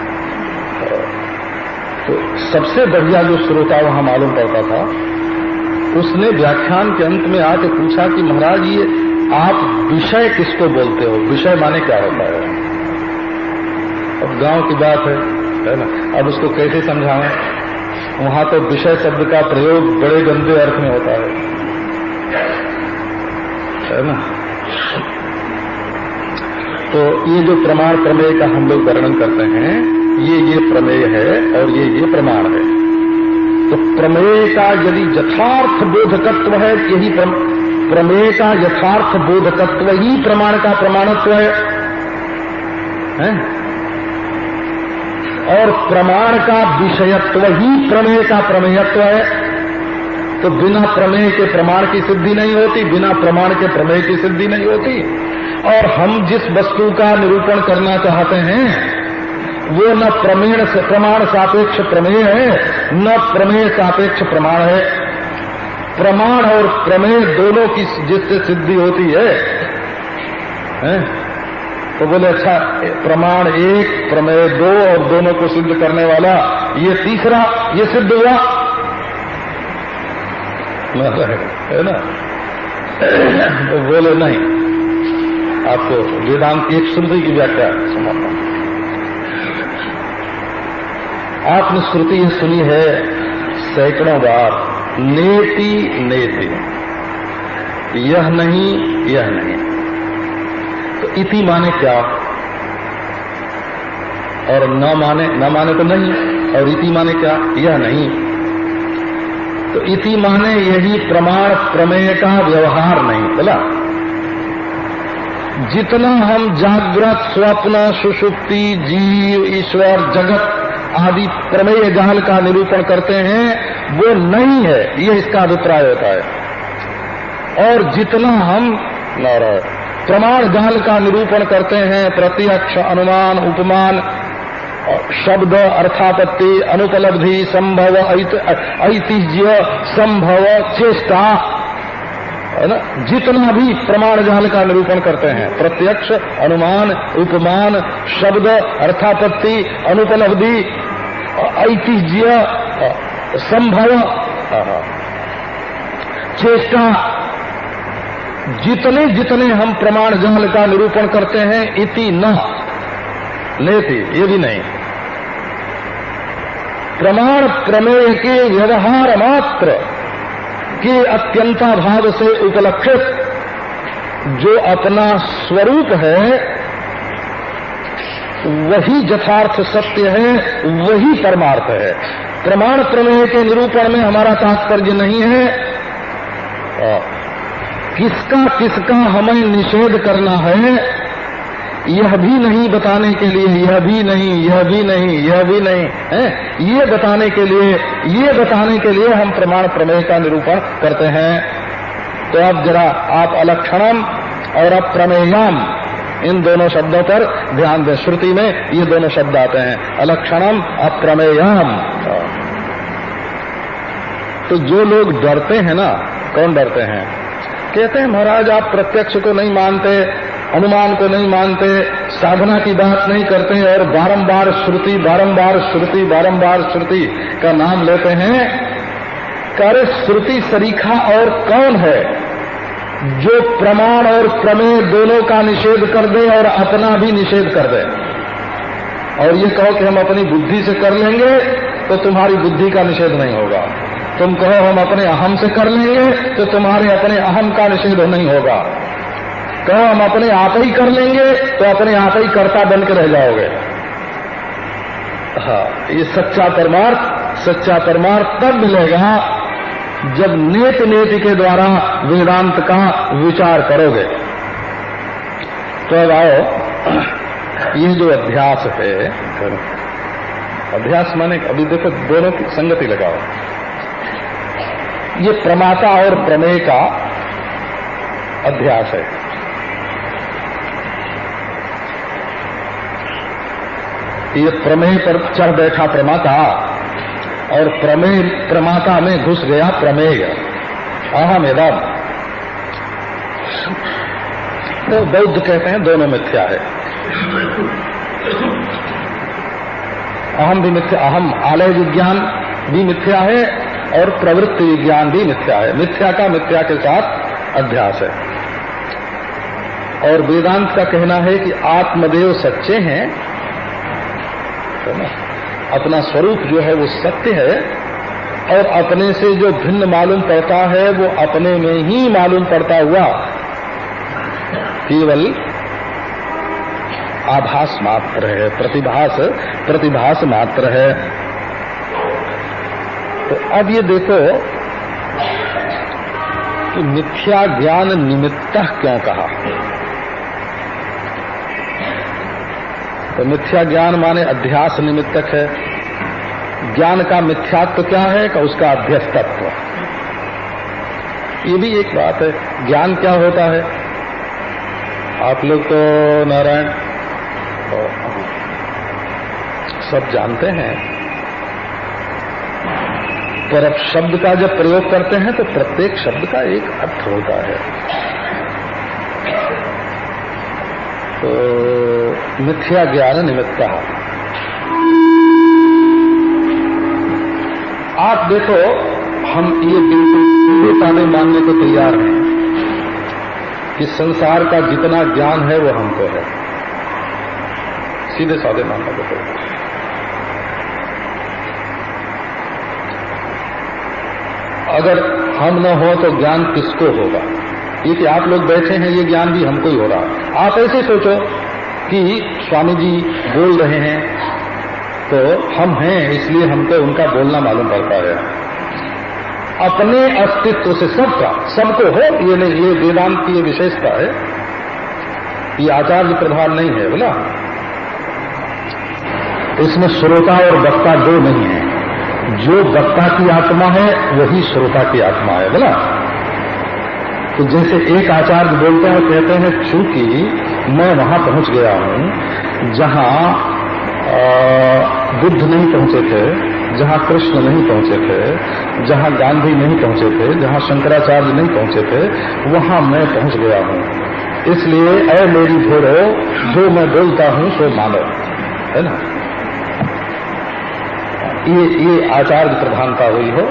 तो सबसे बढ़िया जो श्रोता वहां मालूम पड़ता था, उसने व्याख्यान के अंत में आके पूछा कि महाराज ये आप विषय किसको बोलते हो, विषय माने क्या होता है। अब गांव की बात है, है ना, अब उसको कैसे समझाएं, वहां तो विषय शब्द का प्रयोग बड़े गंदे अर्थ में होता है, है ना। तो ये जो प्रमाण प्रमेय का हम लोग वर्णन करते हैं, ये ये प्रमेय है और ये ये प्रमाण है। तो प्रमेय का यदि यथार्थ बोधकत्व है, यही प्रमेय का यथार्थ बोधकत्व ही प्रमाण का प्रमाणत्व है, है? और प्रमाण का विषयत्व ही प्रमेय का प्रमेयत्व है। तो बिना प्रमेय के प्रमाण की सिद्धि नहीं होती, बिना प्रमाण के प्रमेय की सिद्धि नहीं होती। और हम जिस वस्तु का निरूपण करना चाहते हैं वो न प्रमेय से प्रमाण सापेक्ष प्रमेय है, न प्रमेय सापेक्ष प्रमाण है। प्रमाण और प्रमेय दोनों की जिससे सिद्धि होती है, है? तो बोले अच्छा प्रमाण एक, प्रमेय दो, और दोनों को सिद्ध करने वाला ये तीसरा, ये सिद्ध हुआ, है ना। तो बोले नहीं, आपको वेदांत की एक श्रुति की व्याख्या सुनाता हूं। आपने श्रुति ये सुनी है सैकड़ों बार, नेति नेति, यह नहीं यह नहीं। तो इति माने क्या, और न माने न माने तो नहीं, और इति माने क्या, यह नहीं। तो इति माने यही प्रमाण प्रमेय का व्यवहार नहीं, बोला। जितना हम जागृत, स्वप्न, सुषुप्ति, जीव, ईश्वर, जगत आदि प्रमेय जाल का निरूपण करते हैं वो नहीं है, ये इसका अभिप्राय होता है। और जितना हम नारायण प्रमाण जाल का निरूपण करते हैं, प्रत्यक्ष, अनुमान, उपमान, शब्द, अर्थापत्ति, अनुपलब्धि, संभव, ऐतिह्य, संभव, चेष्टा, है ना, जितना भी प्रमाण जाल का निरूपण करते हैं, प्रत्यक्ष, अनुमान, उपमान, शब्द, अर्थापत्ति, अनुपलब्धि, ऐतिह्य, संभव, चेष्टा, जितने जितने हम प्रमाण जाल का निरूपण करते हैं, इति न नेति, ये भी नहीं। प्रमाण प्रमेय के व्यवहार मात्र के अत्यंताभाव से उपलक्षित जो अपना स्वरूप है वही यथार्थ सत्य है, वही परमार्थ है। प्रमाण प्रमेय के निरूपण में हमारा तात्पर्य नहीं है किसका किसका हमें निषेध करना है, यह भी नहीं बताने के लिए, यह भी नहीं, यह भी नहीं, यह भी नहीं है, ये बताने के लिए, ये बताने के लिए हम प्रमाण प्रमेय का निरूपण करते हैं। तो अब जरा आप अलक्षणम और अप्रमेयम, इन दोनों शब्दों पर ध्यान दें। श्रुति में ये दोनों शब्द आते हैं, अलक्षणम, अप्रमेयम। तो जो लोग डरते हैं ना, कौन डरते हैं, कहते हैं महाराज आप प्रत्यक्ष को नहीं मानते अनुमान को नहीं मानते, साधना की बात नहीं करते और बारंबार श्रुति बारंबार श्रुति बारंबार श्रुति का नाम लेते हैं। कर श्रुति सरीखा और कौन है जो प्रमाण और प्रमेय दोनों का निषेध कर दे और अपना भी निषेध कर दे, और ये कहो कि हम अपनी बुद्धि से कर लेंगे तो तुम्हारी बुद्धि का निषेध नहीं होगा। तुम कहो हम अपने अहम से कर लेंगे तो तुम्हारे अपने अहम का निषेध नहीं होगा। कहो हम अपने आप ही कर लेंगे तो अपने आप ही कर्ता बन के रह जाओगे। हाँ, ये सच्चा परमार्थ सच्चा परमार्थ तब मिलेगा जब नेत नेति के द्वारा वेदांत का विचार करोगे। तो अब आओ, ये जो अध्यास है, अध्यास माने अभी देखो दोनों की संगति लगाओ। ये प्रमाता और प्रमेय का अध्यास है। ये प्रमेय पर चढ़ बैठा प्रमाता और प्रमेय प्रमाता में घुस गया प्रमेय। अहम एदम। तो बौद्ध कहते हैं दोनों मिथ्या है। अहम भी मिथ्या, अहम आलय विज्ञान भी मिथ्या है और प्रवृत्ति विज्ञान भी मिथ्या है। मिथ्या का मिथ्या के साथ अध्यास है। और वेदांत का कहना है कि आत्मदेव सच्चे हैं, है ना? अपना स्वरूप जो है वो सत्य है और अपने से जो भिन्न मालूम पड़ता है वो अपने में ही मालूम पड़ता हुआ केवल आभास मात्र है, प्रतिभास प्रतिभास मात्र है। तो अब ये देखो कि मिथ्या ज्ञान निमित्तः क्यों कहा। तो मिथ्या ज्ञान माने अध्यास निमित्तक है। ज्ञान का मिथ्यात्व क्या है कि उसका अध्यस्तत्व। ये भी एक बात है। ज्ञान क्या होता है? आप लोग तो नारायण सब जानते हैं, पर अब शब्द का जब प्रयोग करते हैं तो प्रत्येक शब्द का एक अर्थ होता है। तो मिथ्या ज्ञान निमित्तः। आप देखो, हम ये बिल्कुल सादे मानने को तैयार हैं कि संसार का जितना ज्ञान है वो हमको है। सीधे सादे मानने को तैयार। अगर हम न हो तो ज्ञान किसको होगा? ये कि आप लोग बैठे हैं, ये ज्ञान भी हमको ही हो रहा है। आप ऐसे सोचो कि स्वामी जी बोल रहे हैं तो हम हैं, इसलिए हमको उनका बोलना मालूम पड़ता है। अपने अस्तित्व से सबका सबको हो, ये नहीं, ये वेदांत की ये विशेषता है। ये आचार्य प्रधान नहीं है बोला। इसमें श्रोता और वक्ता दो नहीं है। जो वक्ता की आत्मा है वही श्रोता की आत्मा है बोला। तो जैसे एक आचार्य बोलते हैं, कहते हैं चूंकि मैं वहां पहुंच गया हूं जहां बुद्ध नहीं पहुंचे थे, जहां कृष्ण नहीं पहुंचे थे, जहां गांधी नहीं पहुंचे थे, जहां शंकराचार्य नहीं पहुंचे थे, वहां मैं पहुंच गया हूं। इसलिए ऐ मेरी भेड़ो, जो मैं बोलता हूं सो मानो, है ना। ये ये आचार्य प्रधानता हुई हो।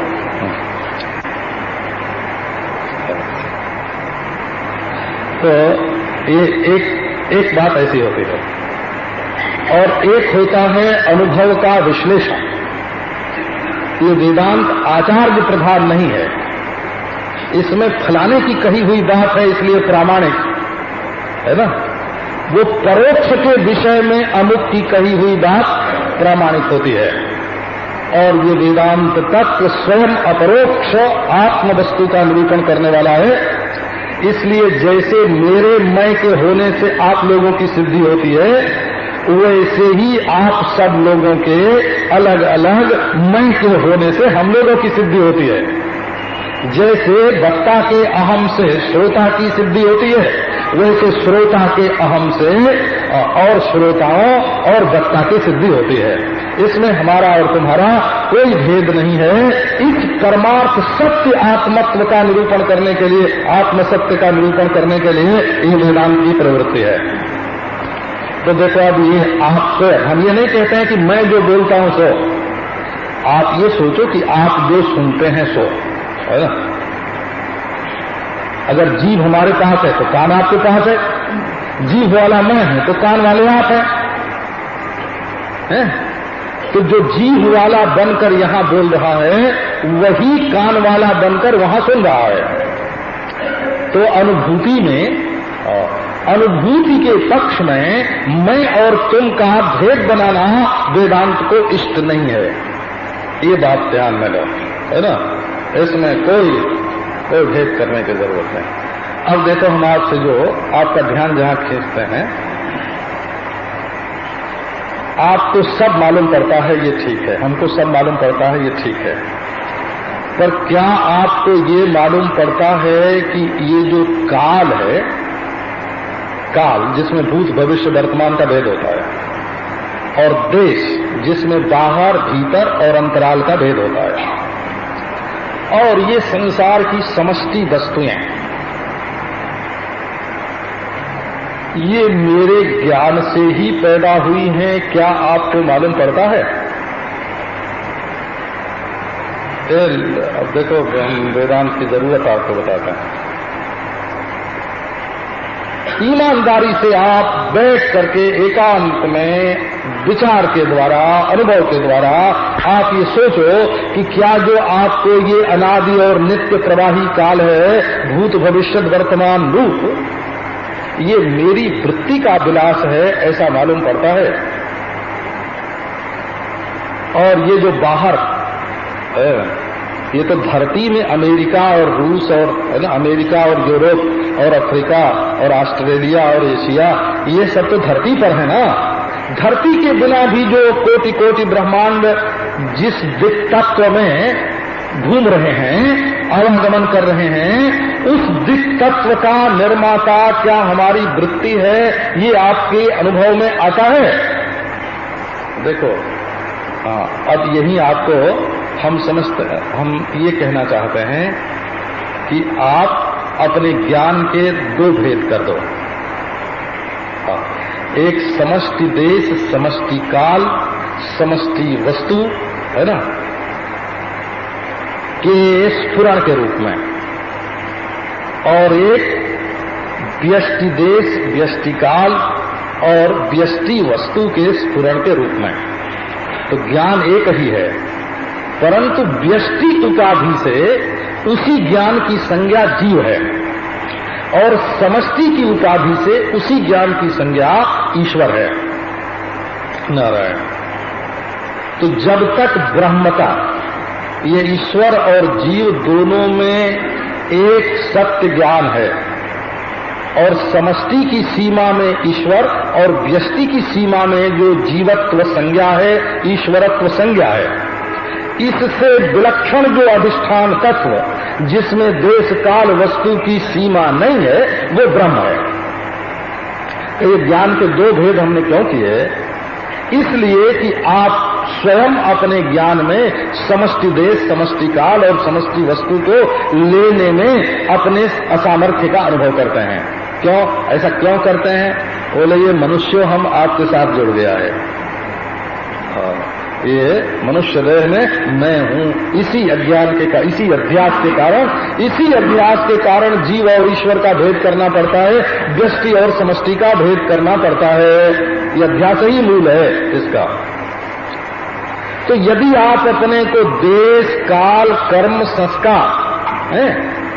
तो ये एक एक बात ऐसी होती है। और एक होता है अनुभव का विश्लेषण। ये वेदांत आचार्य प्रधान नहीं है। इसमें फलाने की कही हुई बात है इसलिए प्रामाणिक है ना। वो परोक्ष के विषय में अमुक की कही हुई बात प्रामाणिक होती है। और ये वेदांत तत्व स्वयं अपरोक्ष आत्म वस्तु का निरूपण करने वाला है। इसलिए जैसे मेरे मैं के होने से आप लोगों की सिद्धि होती है, वैसे ही आप सब लोगों के अलग अलग मैं के होने से हम लोगों की सिद्धि होती है। जैसे वक्ता के अहम से श्रोता की सिद्धि होती है, वैसे श्रोता के अहम से और श्रोताओं और वक्ता की सिद्धि होती है। इसमें हमारा और तुम्हारा कोई भेद नहीं है। इस परमार्थ सत्य आत्मत्व का निरूपण करने के लिए, आत्मसत्य का निरूपण करने के लिए ये वेदांत की प्रवृत्ति है। तो देखो अब ये आपसे, हम ये नहीं कहते हैं कि मैं जो बोलता हूं सो, आप ये सोचो कि आप जो सुनते हैं सो, है ना। अगर जीभ हमारे पास है तो कान आपके पास है, जीभ वाला मैं है तो कान वाले आप हैं, हैं? तो जो जीभ वाला बनकर यहां बोल रहा है वही कान वाला बनकर वहां सुन रहा है। तो अनुभूति में, अनुभूति के पक्ष में मैं और तुम का भेद बनाना वेदांत को इष्ट नहीं है। ये बात ध्यान में लो, है ना। इसमें कोई कोई भेद करने की जरूरत नहीं। अब देखो, हम आपसे जो आपका ध्यान जहां खींचते हैं, आपको सब मालूम पड़ता है ये ठीक है, हमको सब मालूम पड़ता है ये ठीक है, पर क्या आपको ये मालूम पड़ता है कि ये जो काल है, काल जिसमें भूत भविष्य वर्तमान का भेद होता है, और देश जिसमें बाहर भीतर और अंतराल का भेद होता है, और ये संसार की समष्टि वस्तुएं, ये मेरे ज्ञान से ही पैदा हुई हैं, क्या आपको मालूम पड़ता है? अब देखो, हम वेदांत की जरूरत आपको बताते हैं। ईमानदारी से आप बैठ करके एकांत में विचार के द्वारा, अनुभव के द्वारा आप ये सोचो कि क्या जो आपको ये अनादि और नित्य प्रवाही काल है, भूत भविष्य वर्तमान रूप, ये मेरी वृत्ति का विलास है, ऐसा मालूम पड़ता है? और ये जो बाहर है, ये तो धरती में अमेरिका और रूस और, है ना, अमेरिका और यूरोप और अफ्रीका और ऑस्ट्रेलिया और एशिया, ये सब तो धरती पर है ना। धरती के बिना भी जो कोटि कोटि ब्रह्मांड जिस दिक् तत्व में घूम रहे हैं, आवागमन कर रहे हैं, उस दिक् तत्व का निर्माता क्या हमारी वृत्ति है, ये आपके अनुभव में आता है? देखो, हाँ, अब यही आपको हम समझते, हम ये कहना चाहते हैं कि आप अपने ज्ञान के दो भेद कर दो। हाँ, एक समष्टि देश, समष्टि काल, समष्टि वस्तु, है ना, के स्फुरण के रूप में, और एक व्यष्टि देश, व्यष्टि काल और व्यष्टि वस्तु के स्फुरण के रूप में। तो ज्ञान एक ही है, परंतु व्यष्टि उपाधि से उसी ज्ञान की संज्ञा जीव है, और समष्टि की उपाधि से उसी ज्ञान की संज्ञा ईश्वर है, नारायण। तो जब तक ब्रह्मता, ये ईश्वर और जीव दोनों में एक सत्य ज्ञान है, और समष्टि की सीमा में ईश्वर और व्यष्टि की सीमा में जो जीवत्व संज्ञा है, ईश्वरत्व संज्ञा है, इससे विलक्षण जो अधिष्ठान तत्व जिसमें देश काल वस्तु की सीमा नहीं है, वो ब्रह्म है। ये ज्ञान के दो भेद हमने क्यों किए? इसलिए कि आप स्वयं अपने ज्ञान में समष्टि देश, समष्टि काल और समष्टि वस्तु को लेने में अपने असामर्थ्य का अनुभव करते हैं। क्यों ऐसा क्यों करते हैं? बोले, ये मनुष्य हम आपके साथ जुड़ गया है, ये मनुष्य देह में मैं हूं, इसी अज्ञान के, इसी अध्यास के कारण, इसी अध्यास के कारण जीव और ईश्वर का भेद करना पड़ता है, व्यष्टि और समष्टि का भेद करना पड़ता है। ये अध्यास ही मूल है इसका। तो यदि आप अपने को देश, काल, कर्म, संस्कार है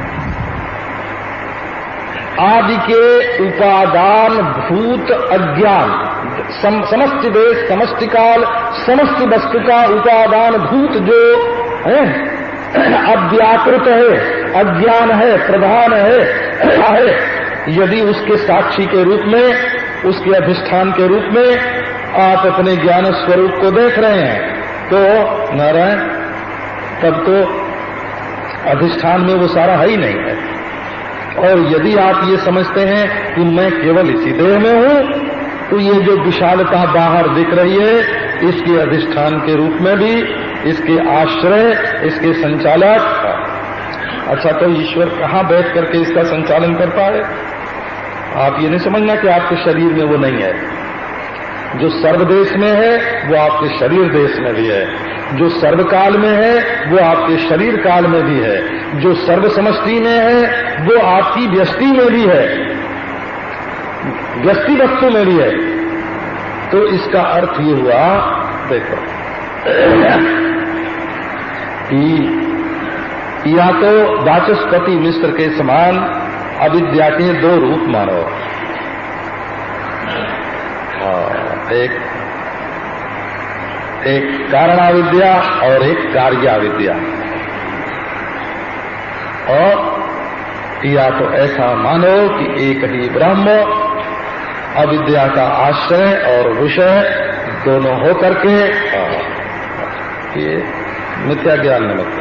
आदि के उपादान भूत अज्ञान, सम, समष्टि देश, समष्टि काल, समष्टि वस्तु का उपादान भूत जो है अव्याकृत है, अज्ञान है, प्रधान है, है, यदि उसके साक्षी के रूप में, उसके अधिष्ठान के रूप में आप अपने ज्ञान स्वरूप को देख रहे हैं, तो नारायण, तब तो अधिष्ठान में वो सारा है ही नहीं है। और यदि आप ये समझते हैं कि मैं केवल इसी देह में हूं, तो ये जो विशालता बाहर दिख रही है, इसके अधिष्ठान के रूप में भी, इसके आश्रय, इसके संचालक। अच्छा, तो ईश्वर कहाँ बैठ करके इसका संचालन करता है? आप ये नहीं समझना कि आपके शरीर में वो नहीं है। जो सर्वदेश में है वो आपके शरीर देश में भी है, जो सर्वकाल में है वो आपके शरीर काल में भी है, जो सर्व समष्टि में है वो आपकी व्यष्टि में भी है, व्यष्टि वस्तु में भी है। तो इसका अर्थ ये हुआ, देखो, कि या तो वाचस्पति मिश्र के समान अविद्या के दो रूप मानो। एक एक कारणाविद्या और एक कार्याविद्या। और या तो ऐसा मानो कि एक ही ब्रह्म अविद्या का आश्रय और विषय दोनों हो करके ये मिथ्या ज्ञान निमित्त।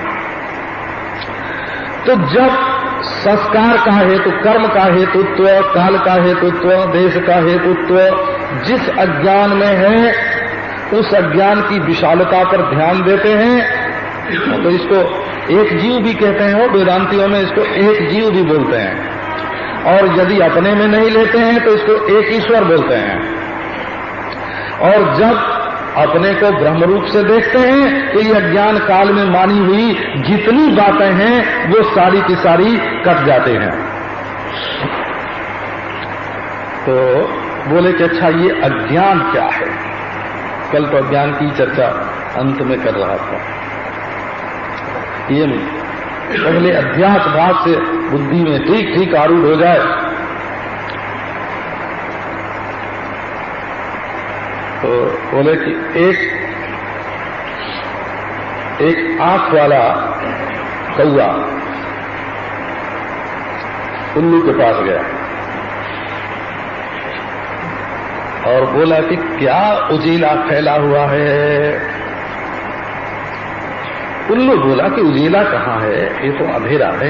तो जब संस्कार का हेतु, कर्म का हेतुत्व, काल का हेतुत्व, देश का हेतुत्व जिस अज्ञान में है, उस अज्ञान की विशालता पर ध्यान देते हैं, तो इसको एक जीव भी कहते हैं। वो वेदांतियों में इसको एक जीव भी बोलते हैं। और यदि अपने में नहीं लेते हैं तो इसको एक ईश्वर बोलते हैं। और जब अपने को ब्रह्म रूप से देखते हैं तो ये अज्ञान काल में मानी हुई जितनी बातें हैं वो सारी की सारी कट जाते हैं। तो बोले कि अच्छा, ये अज्ञान क्या है? कल तो अज्ञान की चर्चा अंत में कर रहा था। ये पहले अध्यात्म भाव से बुद्धि में ठीक ठीक आरूढ़ हो जाए तो बोले कि एक एक आंख वाला कौआ उल्लू के पास गया और बोला कि क्या उजीला फैला हुआ है। उल्लू बोला कि उजीला कहाँ है, ये तो अंधेरा है।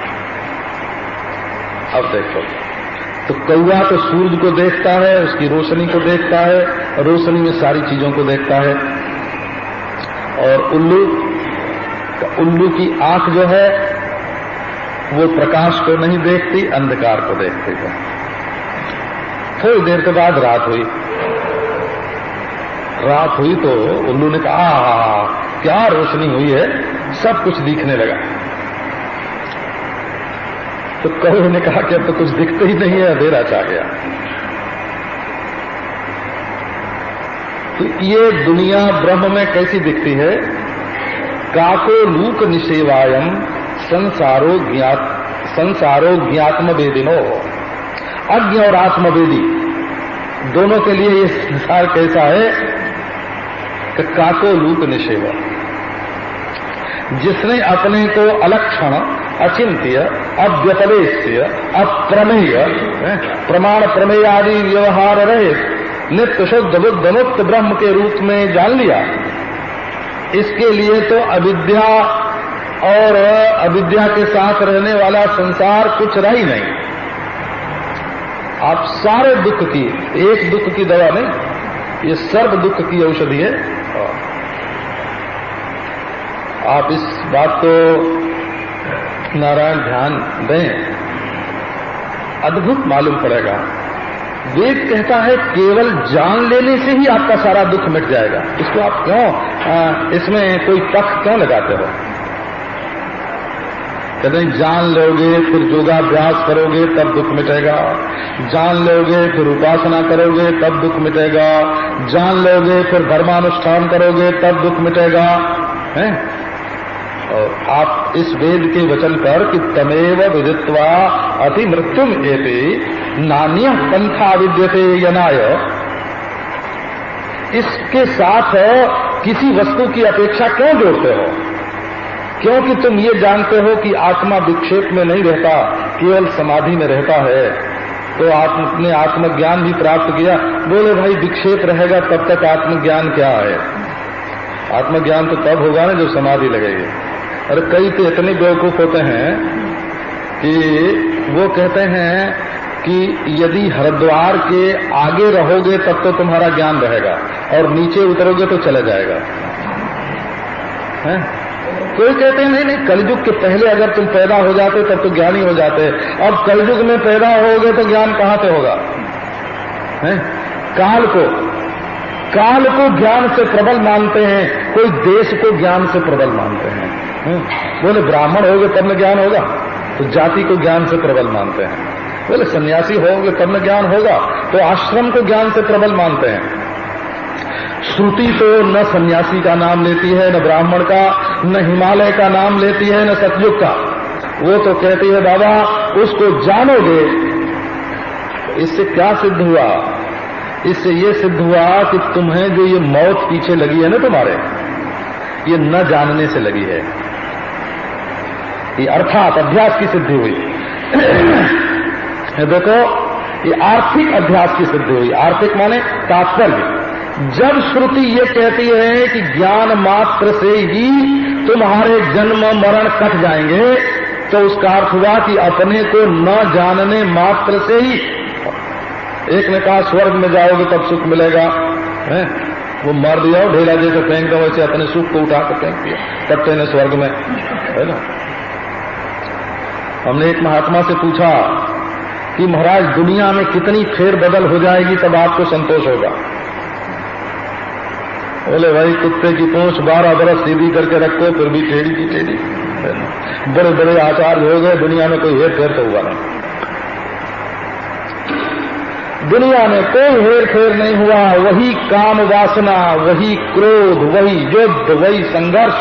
अब देखो, तो कौआ तो सूरज को देखता है, उसकी रोशनी को देखता है, रोशनी में सारी चीजों को देखता है। और उल्लू उल्लू की आंख जो है वो प्रकाश को नहीं देखती, अंधकार को देखती है। थोड़ी देर के बाद रात हुई। रात हुई तो उल्लू ने कहा, आ, क्या रोशनी हुई है, सब कुछ दिखने लगा। तो कौवे ने कहा कि अब तो कुछ दिखते ही नहीं है, अंधेरा छा गया। तो ये दुनिया ब्रह्म में कैसी दिखती है? काको लूक निषेवायम संसारो ज्ञात संसारो ज्ञात्म वेदिनो। अज्ञ और आत्मवेदी दोनों के लिए ये संसार कैसा है कि काको लूक निषेवा। जिसने अपने को अलक्षण, अचिंत्य, अव्यपदेश्य, अप्रमेय, प्रमाण प्रमेय आदि व्यवहार रहित नित्य शुद्ध बुद्ध मुक्त ब्रह्म के रूप में जान लिया, इसके लिए तो अविद्या और अविद्या के साथ रहने वाला संसार कुछ रहा ही नहीं। आप सारे दुख की, एक दुख की दवा नहीं, ये सर्व दुख की औषधि है। आप इस बात को नारायण ध्यान दें, अद्भुत मालूम पड़ेगा। वेद कहता है केवल जान लेने से ही आपका सारा दुख मिट जाएगा। इसको आप क्यों आ, इसमें कोई पक्ष क्यों लगाते हो? कहते हैं जान लोगे फिर योगाभ्यास करोगे तब दुख मिटेगा, जान लोगे फिर उपासना करोगे तब दुख मिटेगा, जान लोगे फिर धर्मानुष्ठान करोगे तब दुख मिटेगा। हैं? और आप इस वेद के वचन पर कि तमेव विदित्वा अति मृत्युम एते नान्य पंथा विद्यते यनाय, इसके साथ किसी वस्तु की अपेक्षा क्यों जोड़ते हो? क्योंकि तुम ये जानते हो कि आत्मा विक्षेप में नहीं रहता, केवल समाधि में रहता है। तो आपने आत्मज्ञान भी प्राप्त किया। बोले भाई विक्षेप रहेगा तब तक आत्मज्ञान क्या है? आत्मज्ञान तो तब होगा ना जब समाधि लगेगी। अरे कई तो इतने बेवकूफ होते हैं कि वो कहते हैं कि यदि हरिद्वार के आगे रहोगे तब तो तुम्हारा ज्ञान रहेगा, और नीचे उतरोगे तो चला जाएगा। है? कोई कहते हैं नहीं नहीं, कलयुग के पहले अगर तुम पैदा हो जाते तब तो ज्ञानी हो जाते, अब कलयुग में पैदा होगे तो ज्ञान कहां से होगा? है? काल को काल को ज्ञान से प्रबल मानते हैं, कोई देश को ज्ञान से प्रबल मानते हैं। है? बोले ब्राह्मण होगे तब न ज्ञान होगा, तो जाति को ज्ञान से प्रबल मानते हैं। बोले सन्यासी होगे तब न ज्ञान होगा, तो आश्रम को ज्ञान से प्रबल मानते हैं। श्रुति तो न सन्यासी का नाम लेती है, न ब्राह्मण का, न हिमालय का नाम लेती है, न सतयुग का। वो तो कहती है बाबा उसको जानोगे। इससे क्या सिद्ध हुआ? इससे ये सिद्ध हुआ कि तुम्हें जो ये मौत पीछे लगी है ना तुम्हारे, ये न जानने से लगी है। ये अर्थात अभ्यास की सिद्धि हुई। देखो ये आर्थिक अभ्यास की सिद्धि हुई। आर्थिक माने तात्पर्य। जब श्रुति ये कहती है कि ज्ञान मात्र से ही तुम्हारे जन्म मरण कट जाएंगे, तो उसका अर्थ हुआ कि अपने को न जानने मात्र से ही। एक ने कहा स्वर्ग में जाओगे तब सुख मिलेगा, है? वो मार दिया ढेला जैसे फेंक दो, वैसे अपने सुख को उठा कर फेंक दिया कट्टे ने स्वर्ग में, है ना। हमने एक महात्मा से पूछा कि महाराज दुनिया में कितनी फेर बदल हो जाएगी तब आपको संतोष होगा? बोले भाई कुत्ते की पूंछ बारह बरस सीधी करके रखो फिर भी टेढ़ी की टेढ़ी। बड़े बड़े आचार्य हो गए, दुनिया में कोई हेर फेर तो हुआ नहीं। दुनिया में कोई हेर फेर नहीं हुआ। वही काम वासना, वही क्रोध, वही युद्ध, वही संघर्ष।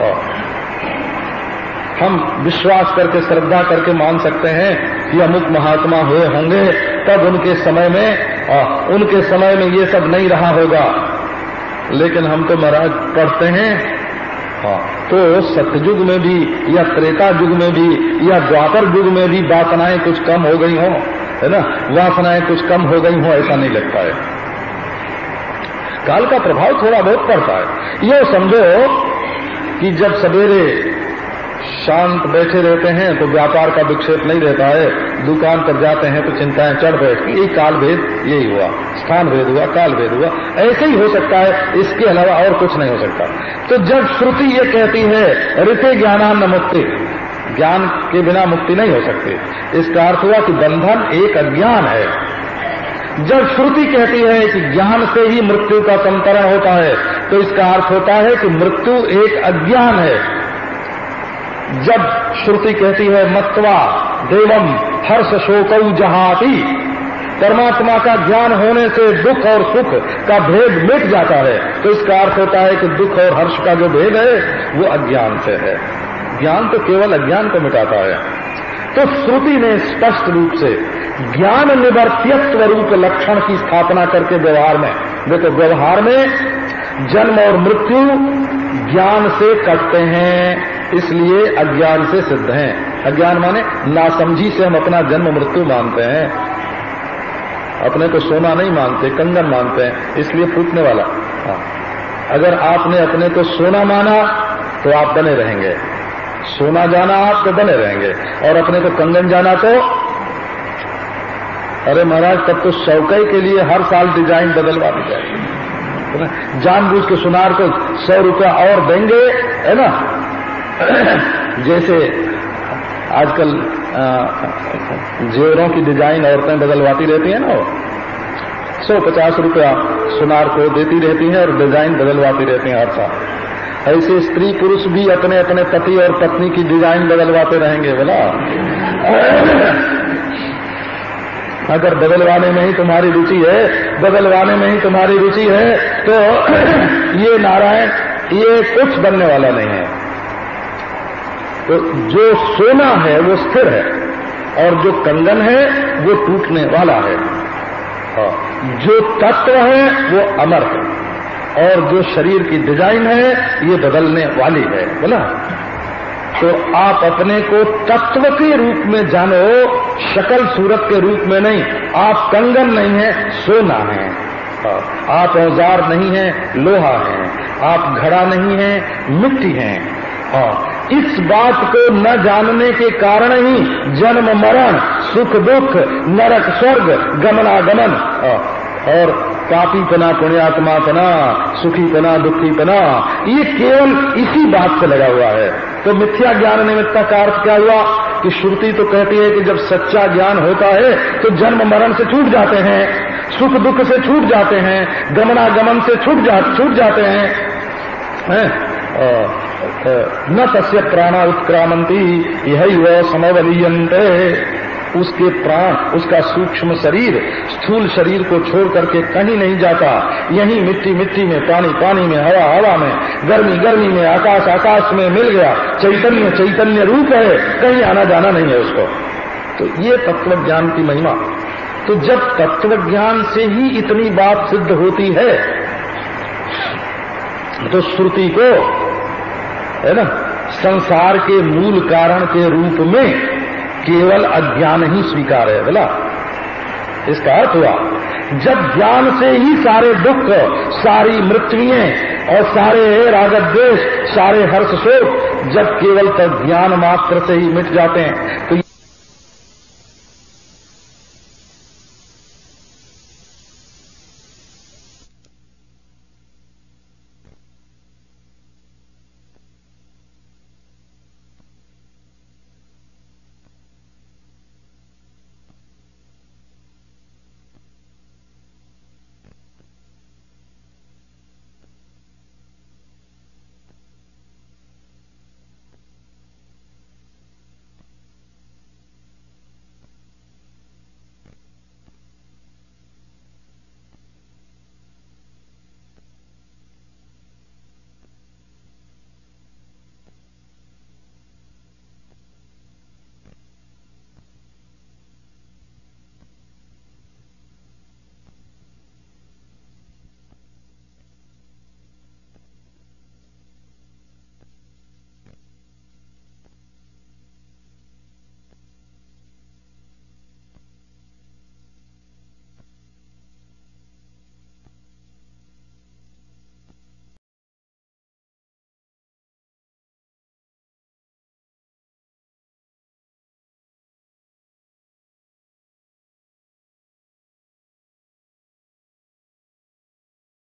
हम विश्वास करके श्रद्धा करके मान सकते हैं कि अमुक महात्मा हुए होंगे, तब उनके समय में आ, उनके समय में ये सब नहीं रहा होगा। लेकिन हम तो महाराज पढ़ते हैं हाँ, तो सतयुग में भी या त्रेता युग में भी या द्वापर युग में भी वासनाएं कुछ कम हो गई हों, है ना, वासनाएं कुछ कम हो गई हों, ऐसा नहीं लगता है। काल का प्रभाव थोड़ा बहुत पड़ता है। ये समझो कि जब सवेरे शांत बैठे रहते हैं तो व्यापार का विक्षेप नहीं रहता है, दुकान पर जाते हैं तो चिंताएं चढ़ बैठती। यही काल भेद, यही हुआ, स्थान भेद हुआ, काल भेद हुआ। ऐसे ही हो सकता है, इसके अलावा और कुछ नहीं हो सकता। तो जब श्रुति ये कहती है ऋते ज्ञानान न मुक्ति, ज्ञान के बिना मुक्ति नहीं हो सकती, इसका अर्थ हुआ कि बंधन एक अज्ञान है। जब श्रुति कहती है कि ज्ञान से ही मृत्यु का संतरण होता है, तो इसका अर्थ होता है कि मृत्यु एक अज्ञान है। जब श्रुति कहती है मत्वा देवम हर्ष शोकौ जहाति, परमात्मा का ज्ञान होने से दुख और सुख का भेद मिट जाता है, तो इसका अर्थ होता है कि दुख और हर्ष का जो भेद है वो अज्ञान से है। ज्ञान तो केवल अज्ञान को मिटाता है। तो श्रुति ने स्पष्ट रूप से ज्ञान निवर्त्यत्व रूप लक्षण की स्थापना करके व्यवहार में, देखो व्यवहार में जन्म और मृत्यु ज्ञान से कटते हैं, इसलिए अज्ञान से सिद्ध हैं। अज्ञान माने नासमझी से हम अपना जन्म मृत्यु मानते हैं, अपने को सोना नहीं मानते, कंगन मानते हैं, इसलिए फूटने वाला। हाँ। अगर आपने अपने को सोना माना तो आप बने रहेंगे, सोना जाना आप तो बने रहेंगे, और अपने को कंगन जाना तो अरे महाराज तब तो शौकई के लिए हर साल डिजाइन बदलवा दी जाएगी, जानबूझ के सुनार को सौ रुपया और देंगे, है ना। जैसे आजकल जेवरों की डिजाइन औरतें बदलवाती रहती हैं ना, सौ पचास रुपया सुनार को देती रहती हैं और डिजाइन बदलवाती रहती हैं हर साल। ऐसे स्त्री पुरुष भी अपने अपने पति और पत्नी की डिजाइन बदलवाते रहेंगे। बोला अगर बदलवाने में ही तुम्हारी रुचि है, बदलवाने में ही तुम्हारी रुचि है, तो ये नारायण ये कुछ बनने वाला नहीं है। तो जो सोना है वो स्थिर है, और जो कंगन है वो टूटने वाला है। जो तत्व है वो अमर है, और जो शरीर की डिजाइन है ये बदलने वाली है। बोला तो आप अपने को तत्व के रूप में जानो, शकल सूरत के रूप में नहीं। आप कंगन नहीं है, सोना है। आप औजार नहीं है, लोहा है। आप घड़ा नहीं है, मिट्टी है। इस बात को न जानने के कारण ही जन्म मरण, सुख दुख, नरक स्वर्ग, गमनागमन और पापी पना, पुण्यात्मा पना, सुखी पना, दुखी पना, ये केवल इसी बात से लगा हुआ है। तो मिथ्या ज्ञान निमित्ता का अर्थ क्या हुआ कि श्रुति तो कहती है कि जब सच्चा ज्ञान होता है तो जन्म मरण से छूट जाते हैं, सुख दुख से छूट जाते हैं, गमनागमन से छूट जा छूट जाते हैं, हैं? न तस्य प्राणा उत्क्रामंती यही वह समवलीयन्ते, उसके प्राण, उसका सूक्ष्म शरीर स्थूल शरीर को छोड़ करके कहीं नहीं जाता, यही मिट्टी मिट्टी में, पानी पानी में, हवा हवा में, गर्मी गर्मी में, आकाश आकाश में मिल गया, चैतन्य चैतन्य रूप है, कहीं आना जाना नहीं है उसको। तो ये तत्व ज्ञान की महिमा। तो जब तत्व ज्ञान से ही इतनी बात सिद्ध होती है तो श्रुति को, है ना, संसार के मूल कारण के रूप में केवल अज्ञान ही स्वीकार है। बोला, इसका अर्थ हुआ जब ज्ञान से ही सारे दुख, सारी मृत्युएं और सारे राग द्वेष, सारे हर्ष शोक जब केवल तब ज्ञान मात्र से ही मिट जाते हैं, तो